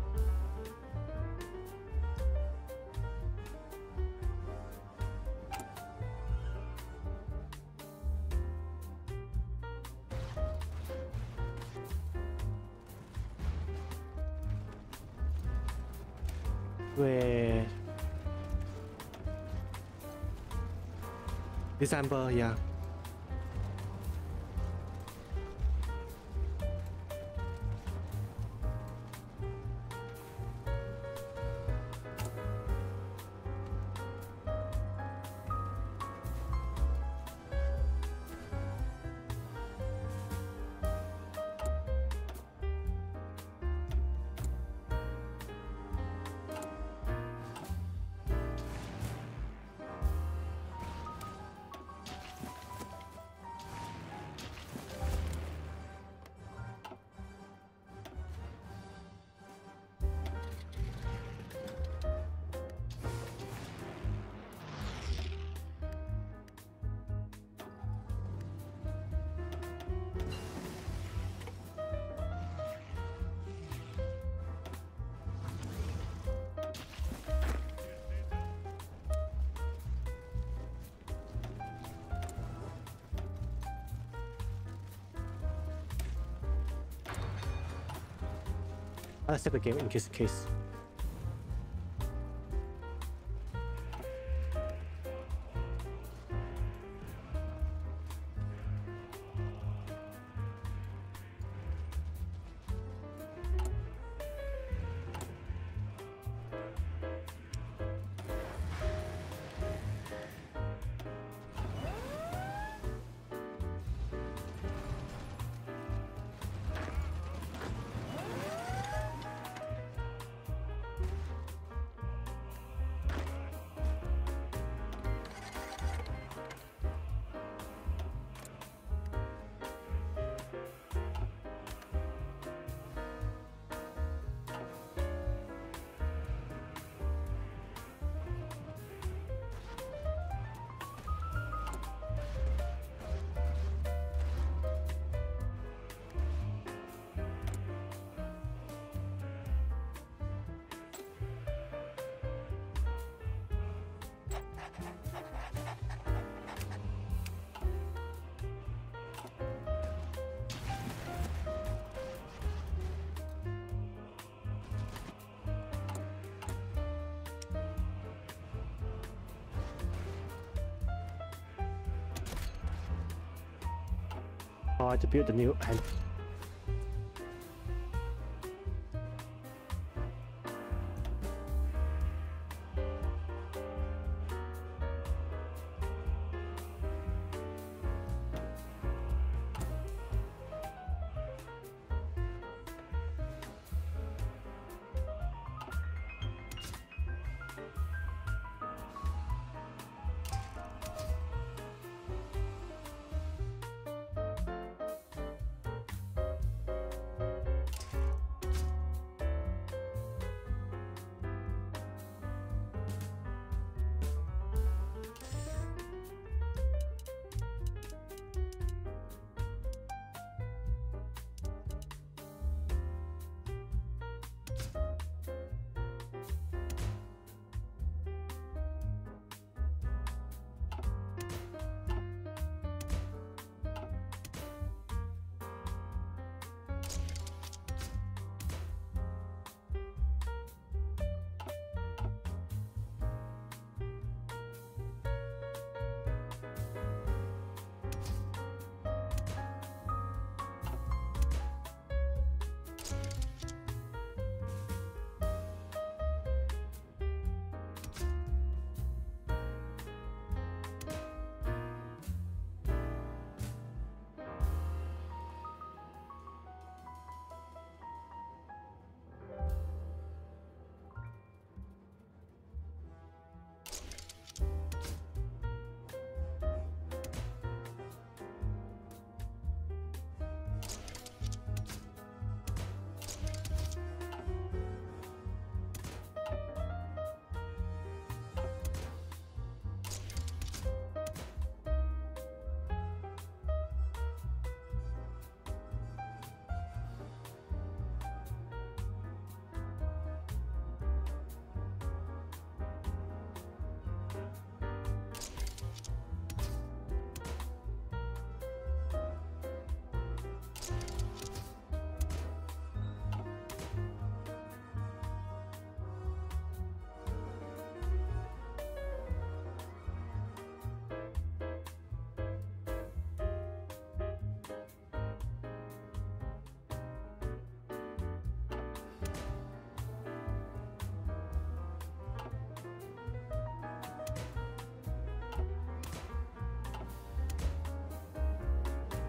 Where December, yeah. I'll save the game in case case. Oh, to build the new end.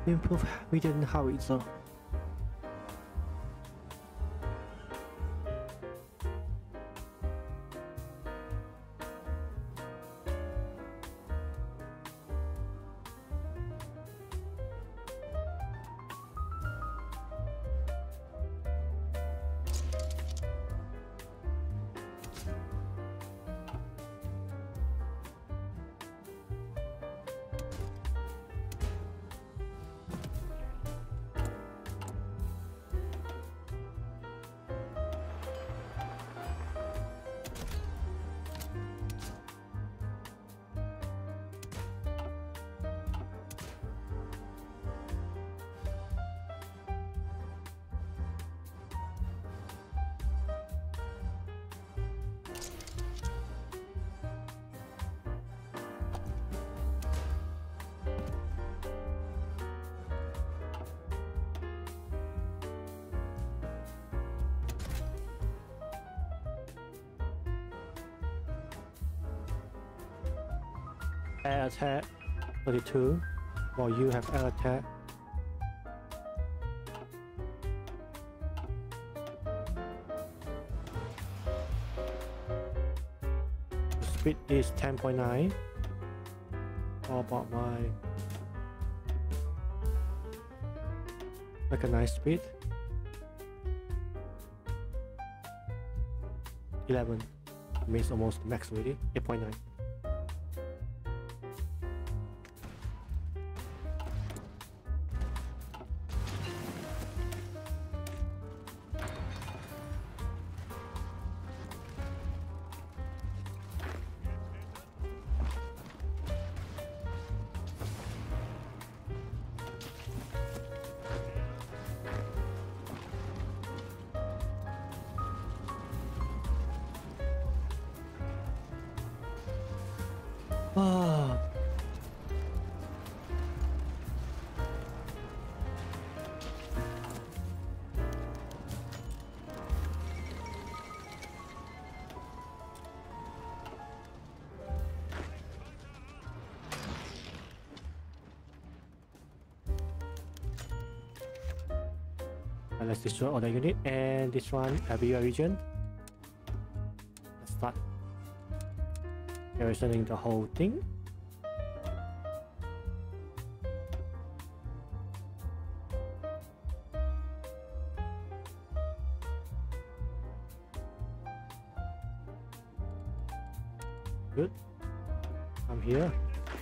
Improve median howitzer. Air attack thirty-two, while you have air attack. Speed is ten point nine. How about my recognized speed? eleven. Means almost max already. eight point nine. Ah. Let's destroy all the unit and this one area region. Let's start garrisoning the whole thing. Good. I'm here.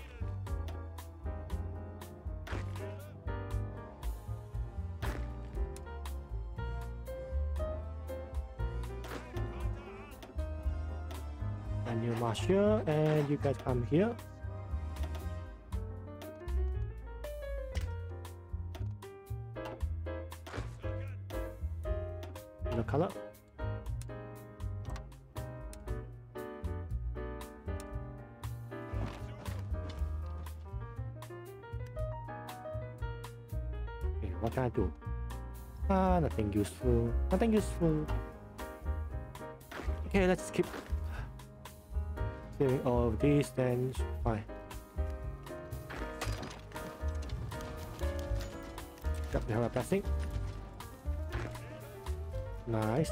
And you march here, and you guys come here. The color. Okay, what can I do? Ah, nothing useful. Nothing useful. Okay, let's keep doing all of these, then fine. Yep, we have a blessing. Nice.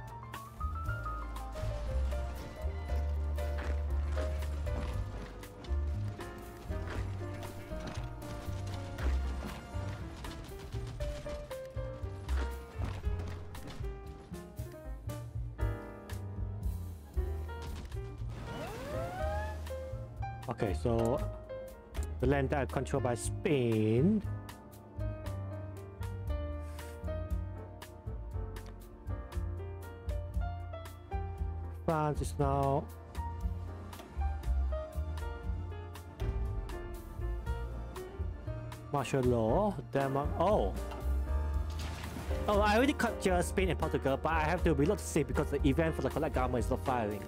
Okay, so the land that are controlled by Spain. France is now martial law. Denmark. Oh, oh! I already cut just Spain and Portugal, but I have to reload to see because the event for the collect government is not firing.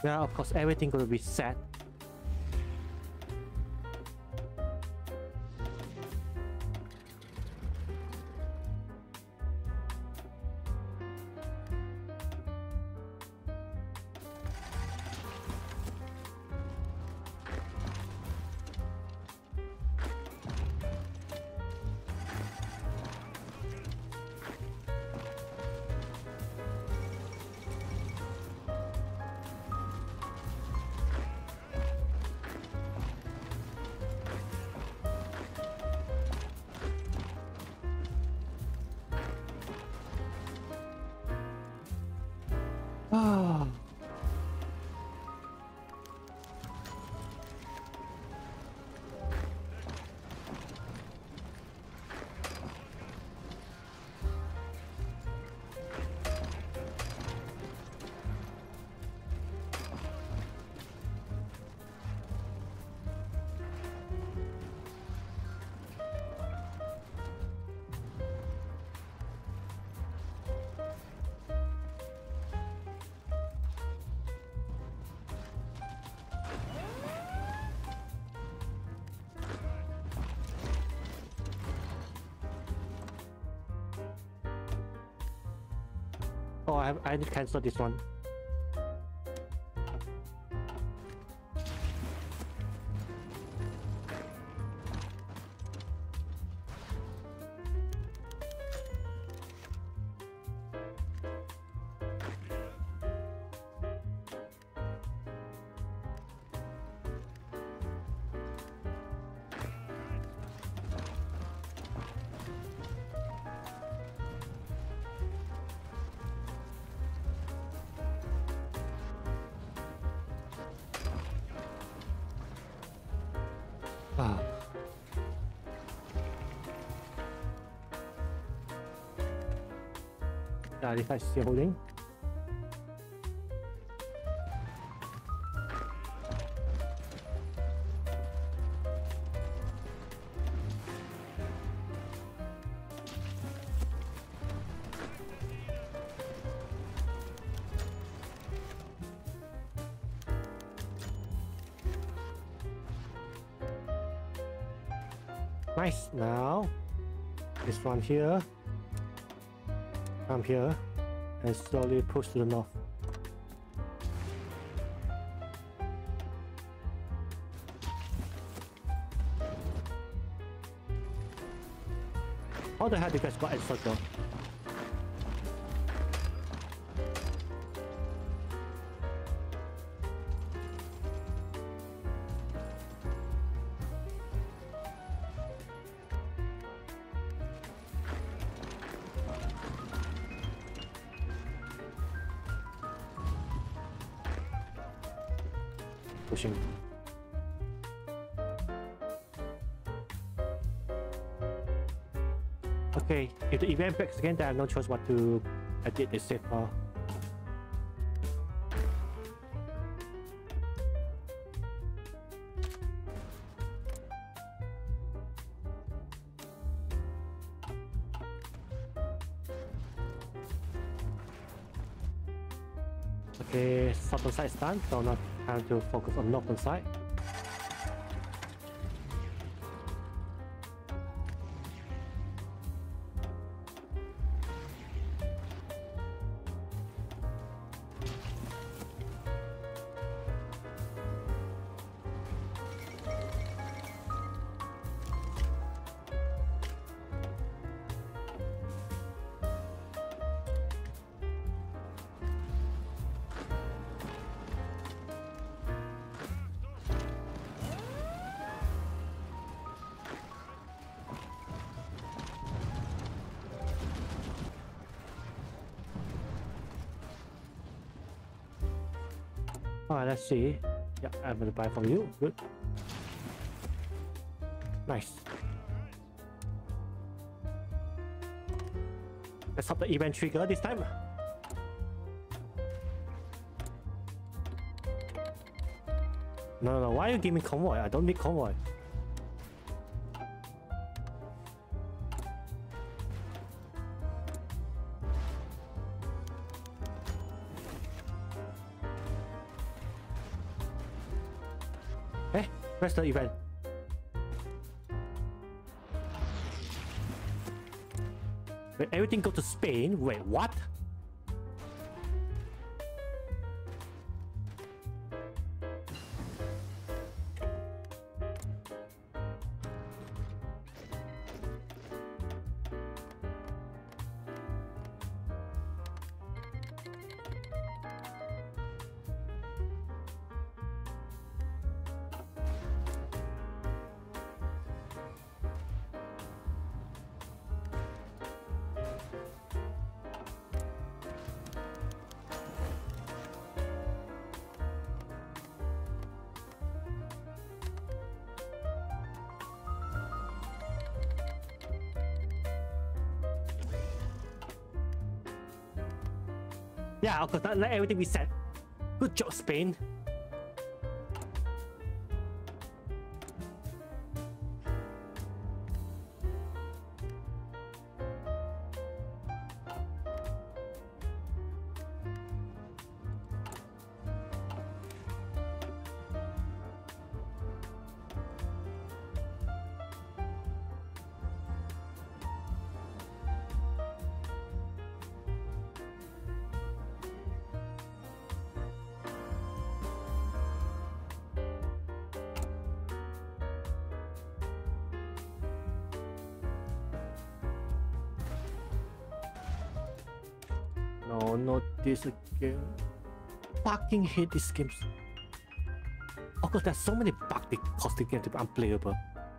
Now, of course, everything gonna be set. Ah. Oh, I, I need to cancel this one. Ah. Yeah, this guy's still holding. Nice. Now, this one here, come here, and slowly push to the north. How the hell do you guys got a circle? Pushing. Okay, if the event breaks again, then I have no choice but to edit the save file. Okay, southern side is done, so now time to focus on northern side. Alright, let's see. Yeah, I'm gonna buy from you. Good. Nice. Let's hope the event trigger this time. No, no, no. Why are you giving me convoy? I don't need convoy. Where's the event? Wait, everything go to Spain? Wait, what? Yeah, of course, not let everything be said. Good job, Spain. No, not this again. Fucking hate these games. Of course, there's so many bugs that cause the game to be unplayable.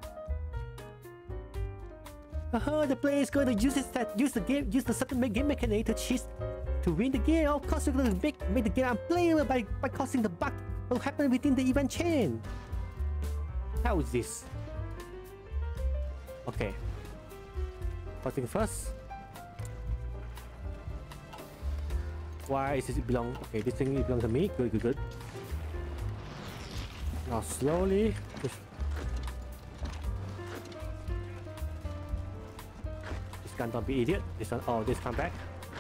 Uh-huh, the player is going to use it that use the game use the certain game mechanic to cheat to win the game. Of course, you're going to make make the game unplayable by by causing the bug will happen within the event chain. How is this? Okay. First thing first. Why is it belong? Okay, this thing belongs to me. Good, good, good. Now slowly. Just... This gun don't be idiot. This one, oh, this come back.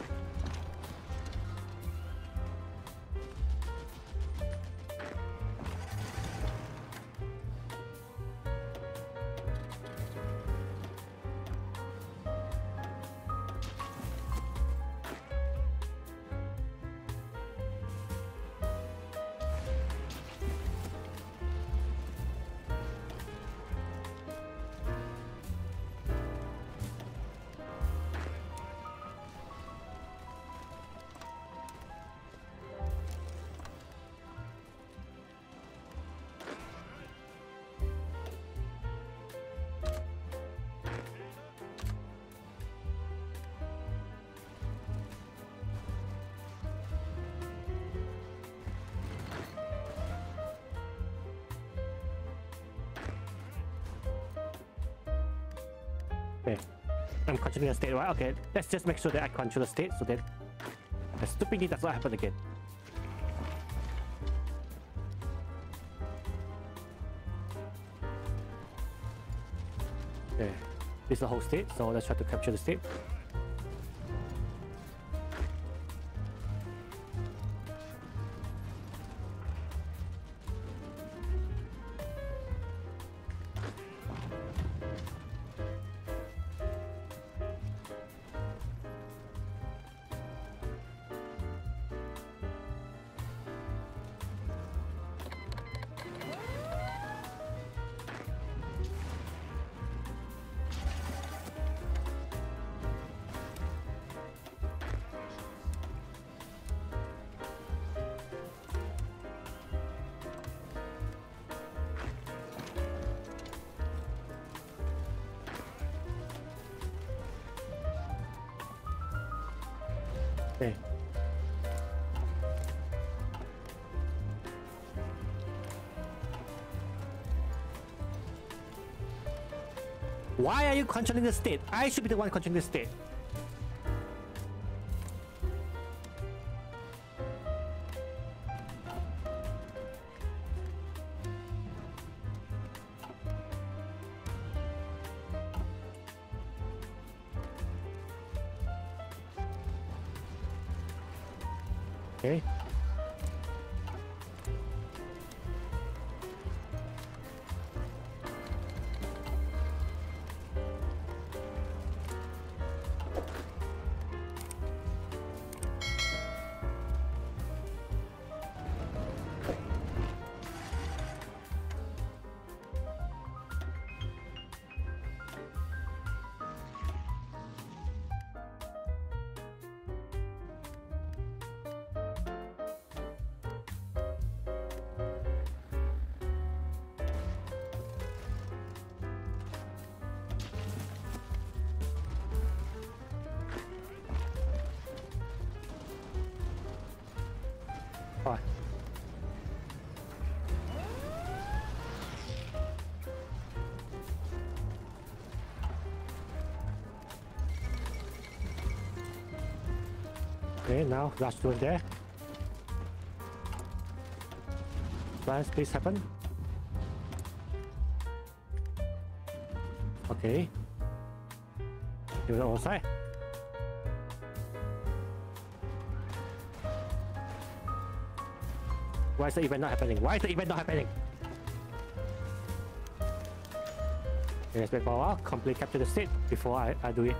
Okay, I'm controlling the state, right? Okay, let's just make sure that I control the state so that the stupid thing does not happen again. Okay, this is the whole state, so let's try to capture the state. Okay. Why are you controlling the state? I should be the one controlling the state. Okay. Alright. Okay, now last one there. Plans, please happen. Okay. Give it all side. Why is the event not happening? Why is the event not happening? Okay, let's wait for a while. Complete capture the state before I, I do it.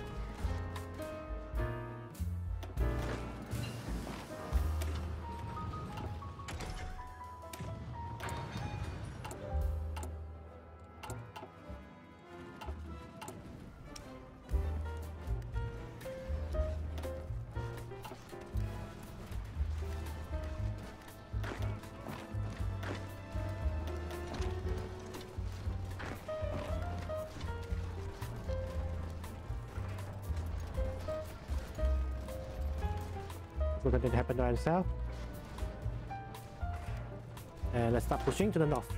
We're going to happen to ourselves. And let's start pushing to the north.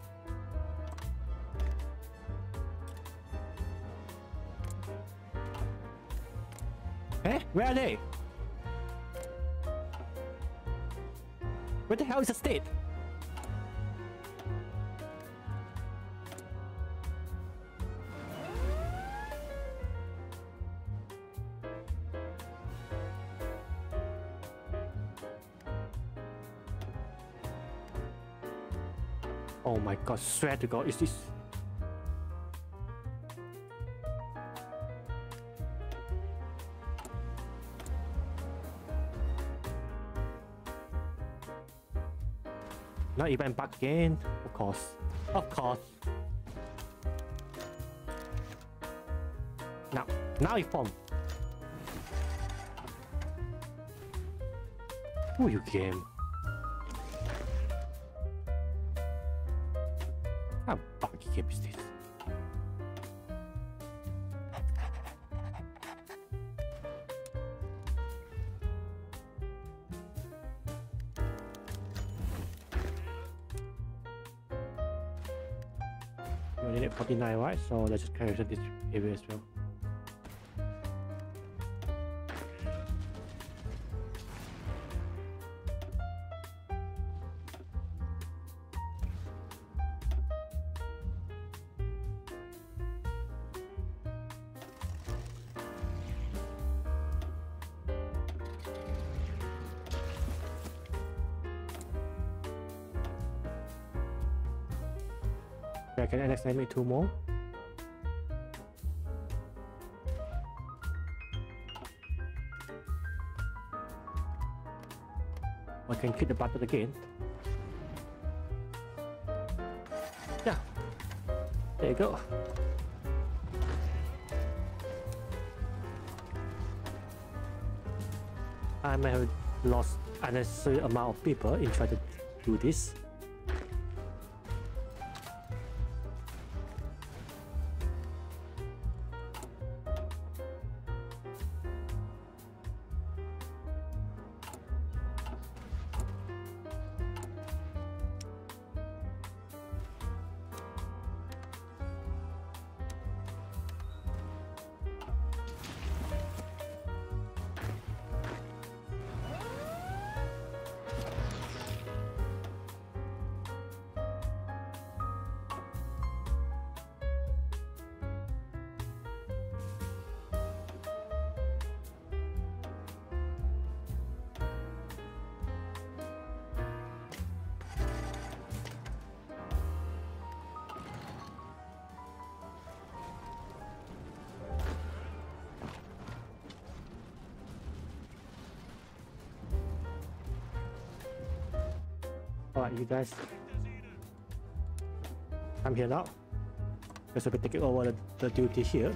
Eh? Where are they? Where the hell is the state? Oh my god, swear to god, is this... Not even back again, of course. Of course. Now, now it formed. Who you game? How buggy game is this? We only need forty-nine, right? So let's just carry this area as well. I can annex enemy two more. I can click the button again. Yeah. There you go. I may have lost unnecessary amount of people in trying to do this. Alright, you guys. I'm here now. Guess I'll be taking over the, the duty here.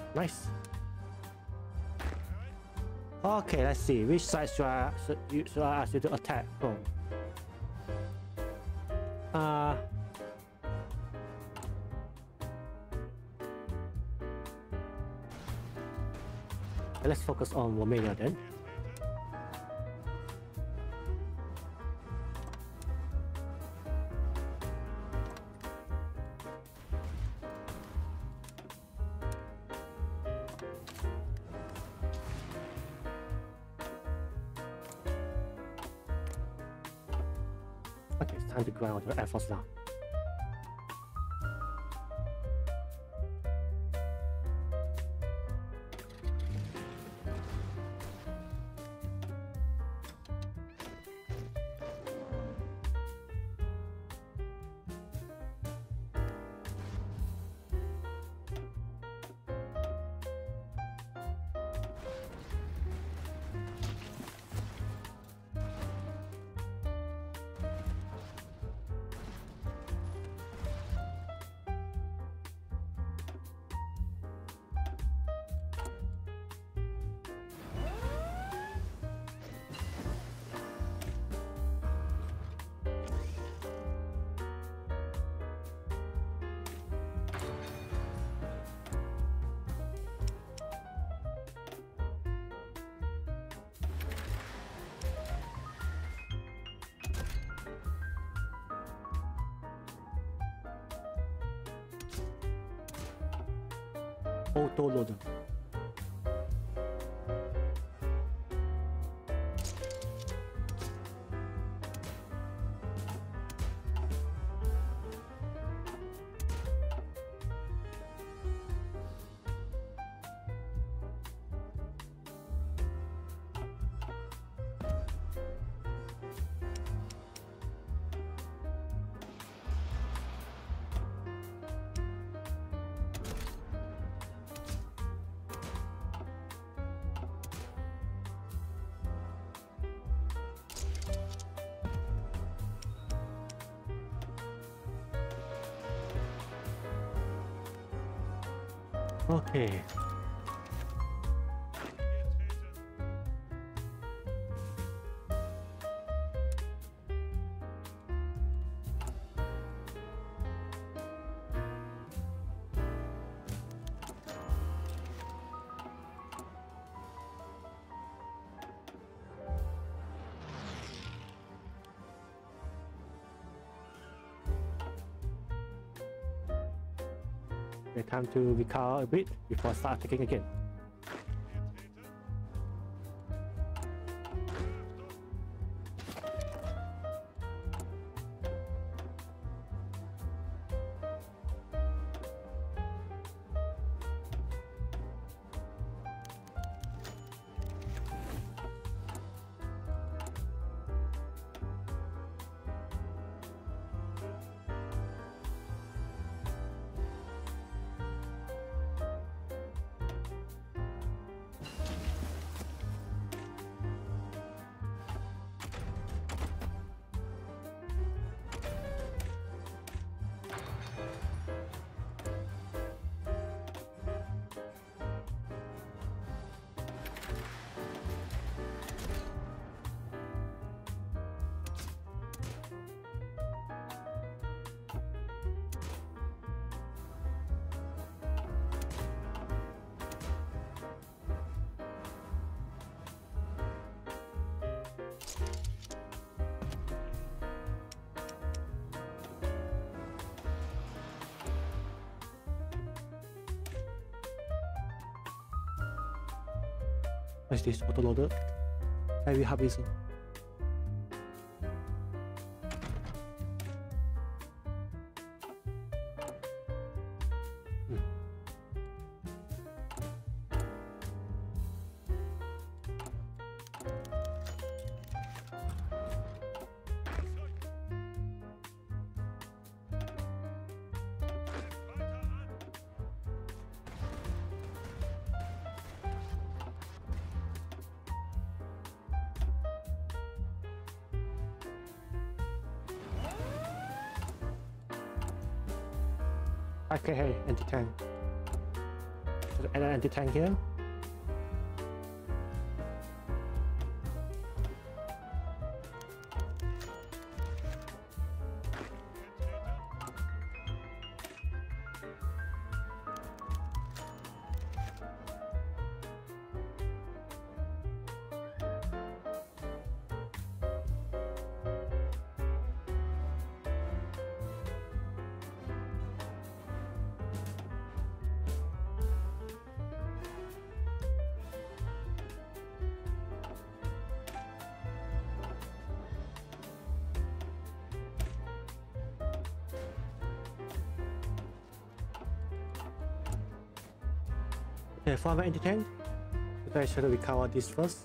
Nice. Okay, let's see. Which side should I should, you, should I ask you to attack from? Uh. Let's focus on Romania then. Okay, it's time to grind on the Air Force now. Auto loader. Okay. Okay, time to recover a bit before I start attacking again. What's this? Autoloader? Heavy harbison. Hmm. Okay, hey, anti-tank. an anti-tank here. Okay, for my anti-tank, I should recover this first.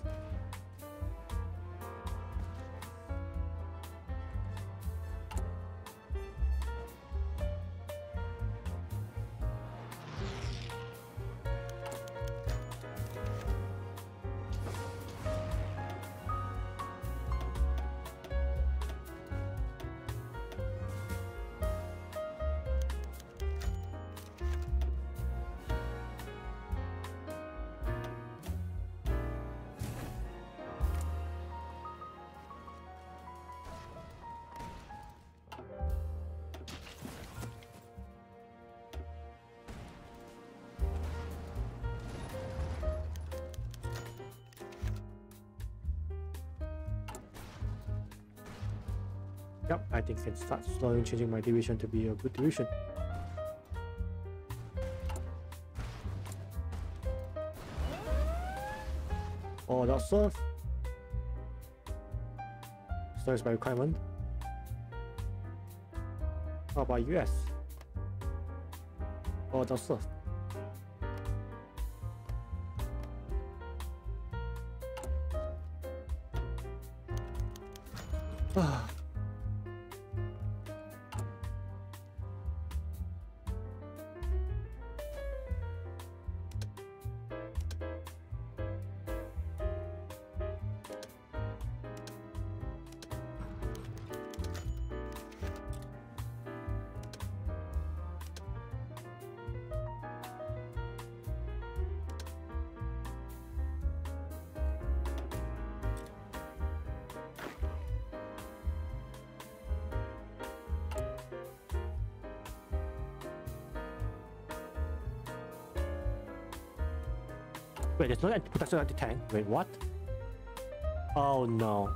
Yep, I think I can start slowly changing my division to be a good division. Oh, that's serve. So it's my requirement. How about U S? Oh, that's serve. Ah. Wait, there's no anti-protection anti-tank. Wait, what? Oh no.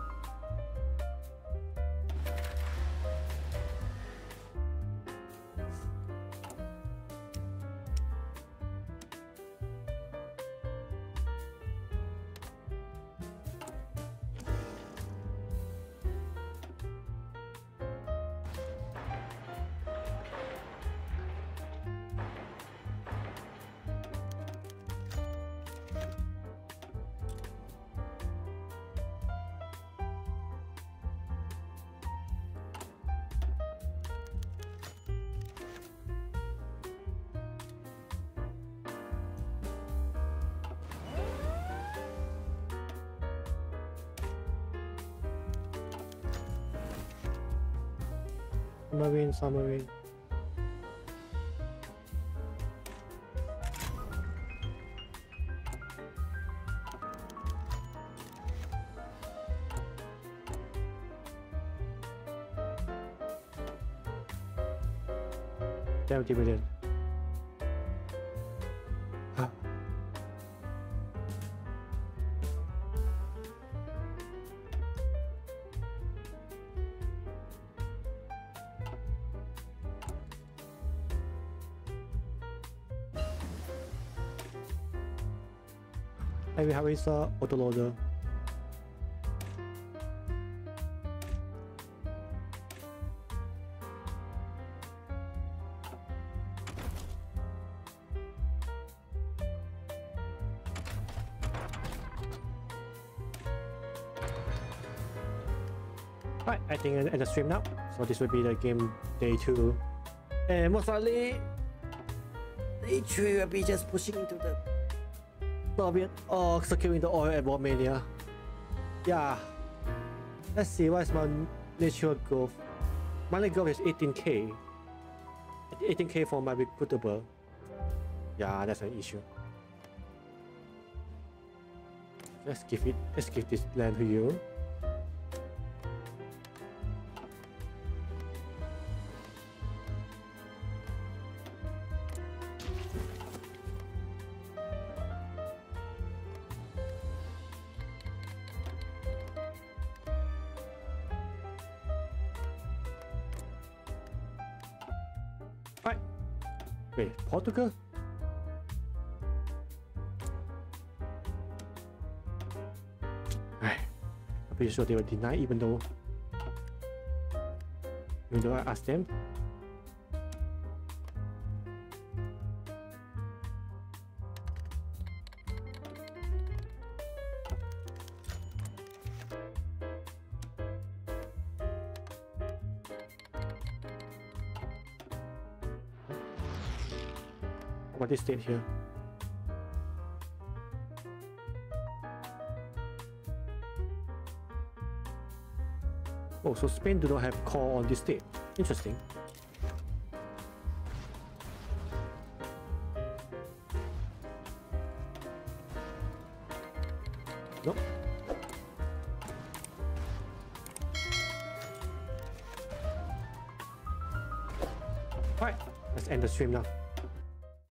Submarine, submarine. seventy million. Huh. Heavy Harvester, autoloader. Right, I think I end the stream now. So this will be the game day two. And most likely, day three will be just pushing into the Soviet or securing the oil at Romania. Yeah. Let's see what's my natural growth. My growth is eighteen K. eighteen K for my recruitable. Yeah, that's an issue. Let's give it. Let's give this land to you. Right. Wait, Portugal? I'm pretty sure they were denied even though even though I asked them. What is state here? Oh, so Spain do not have call on this state. Interesting. Nope. Alright, let's end the stream now.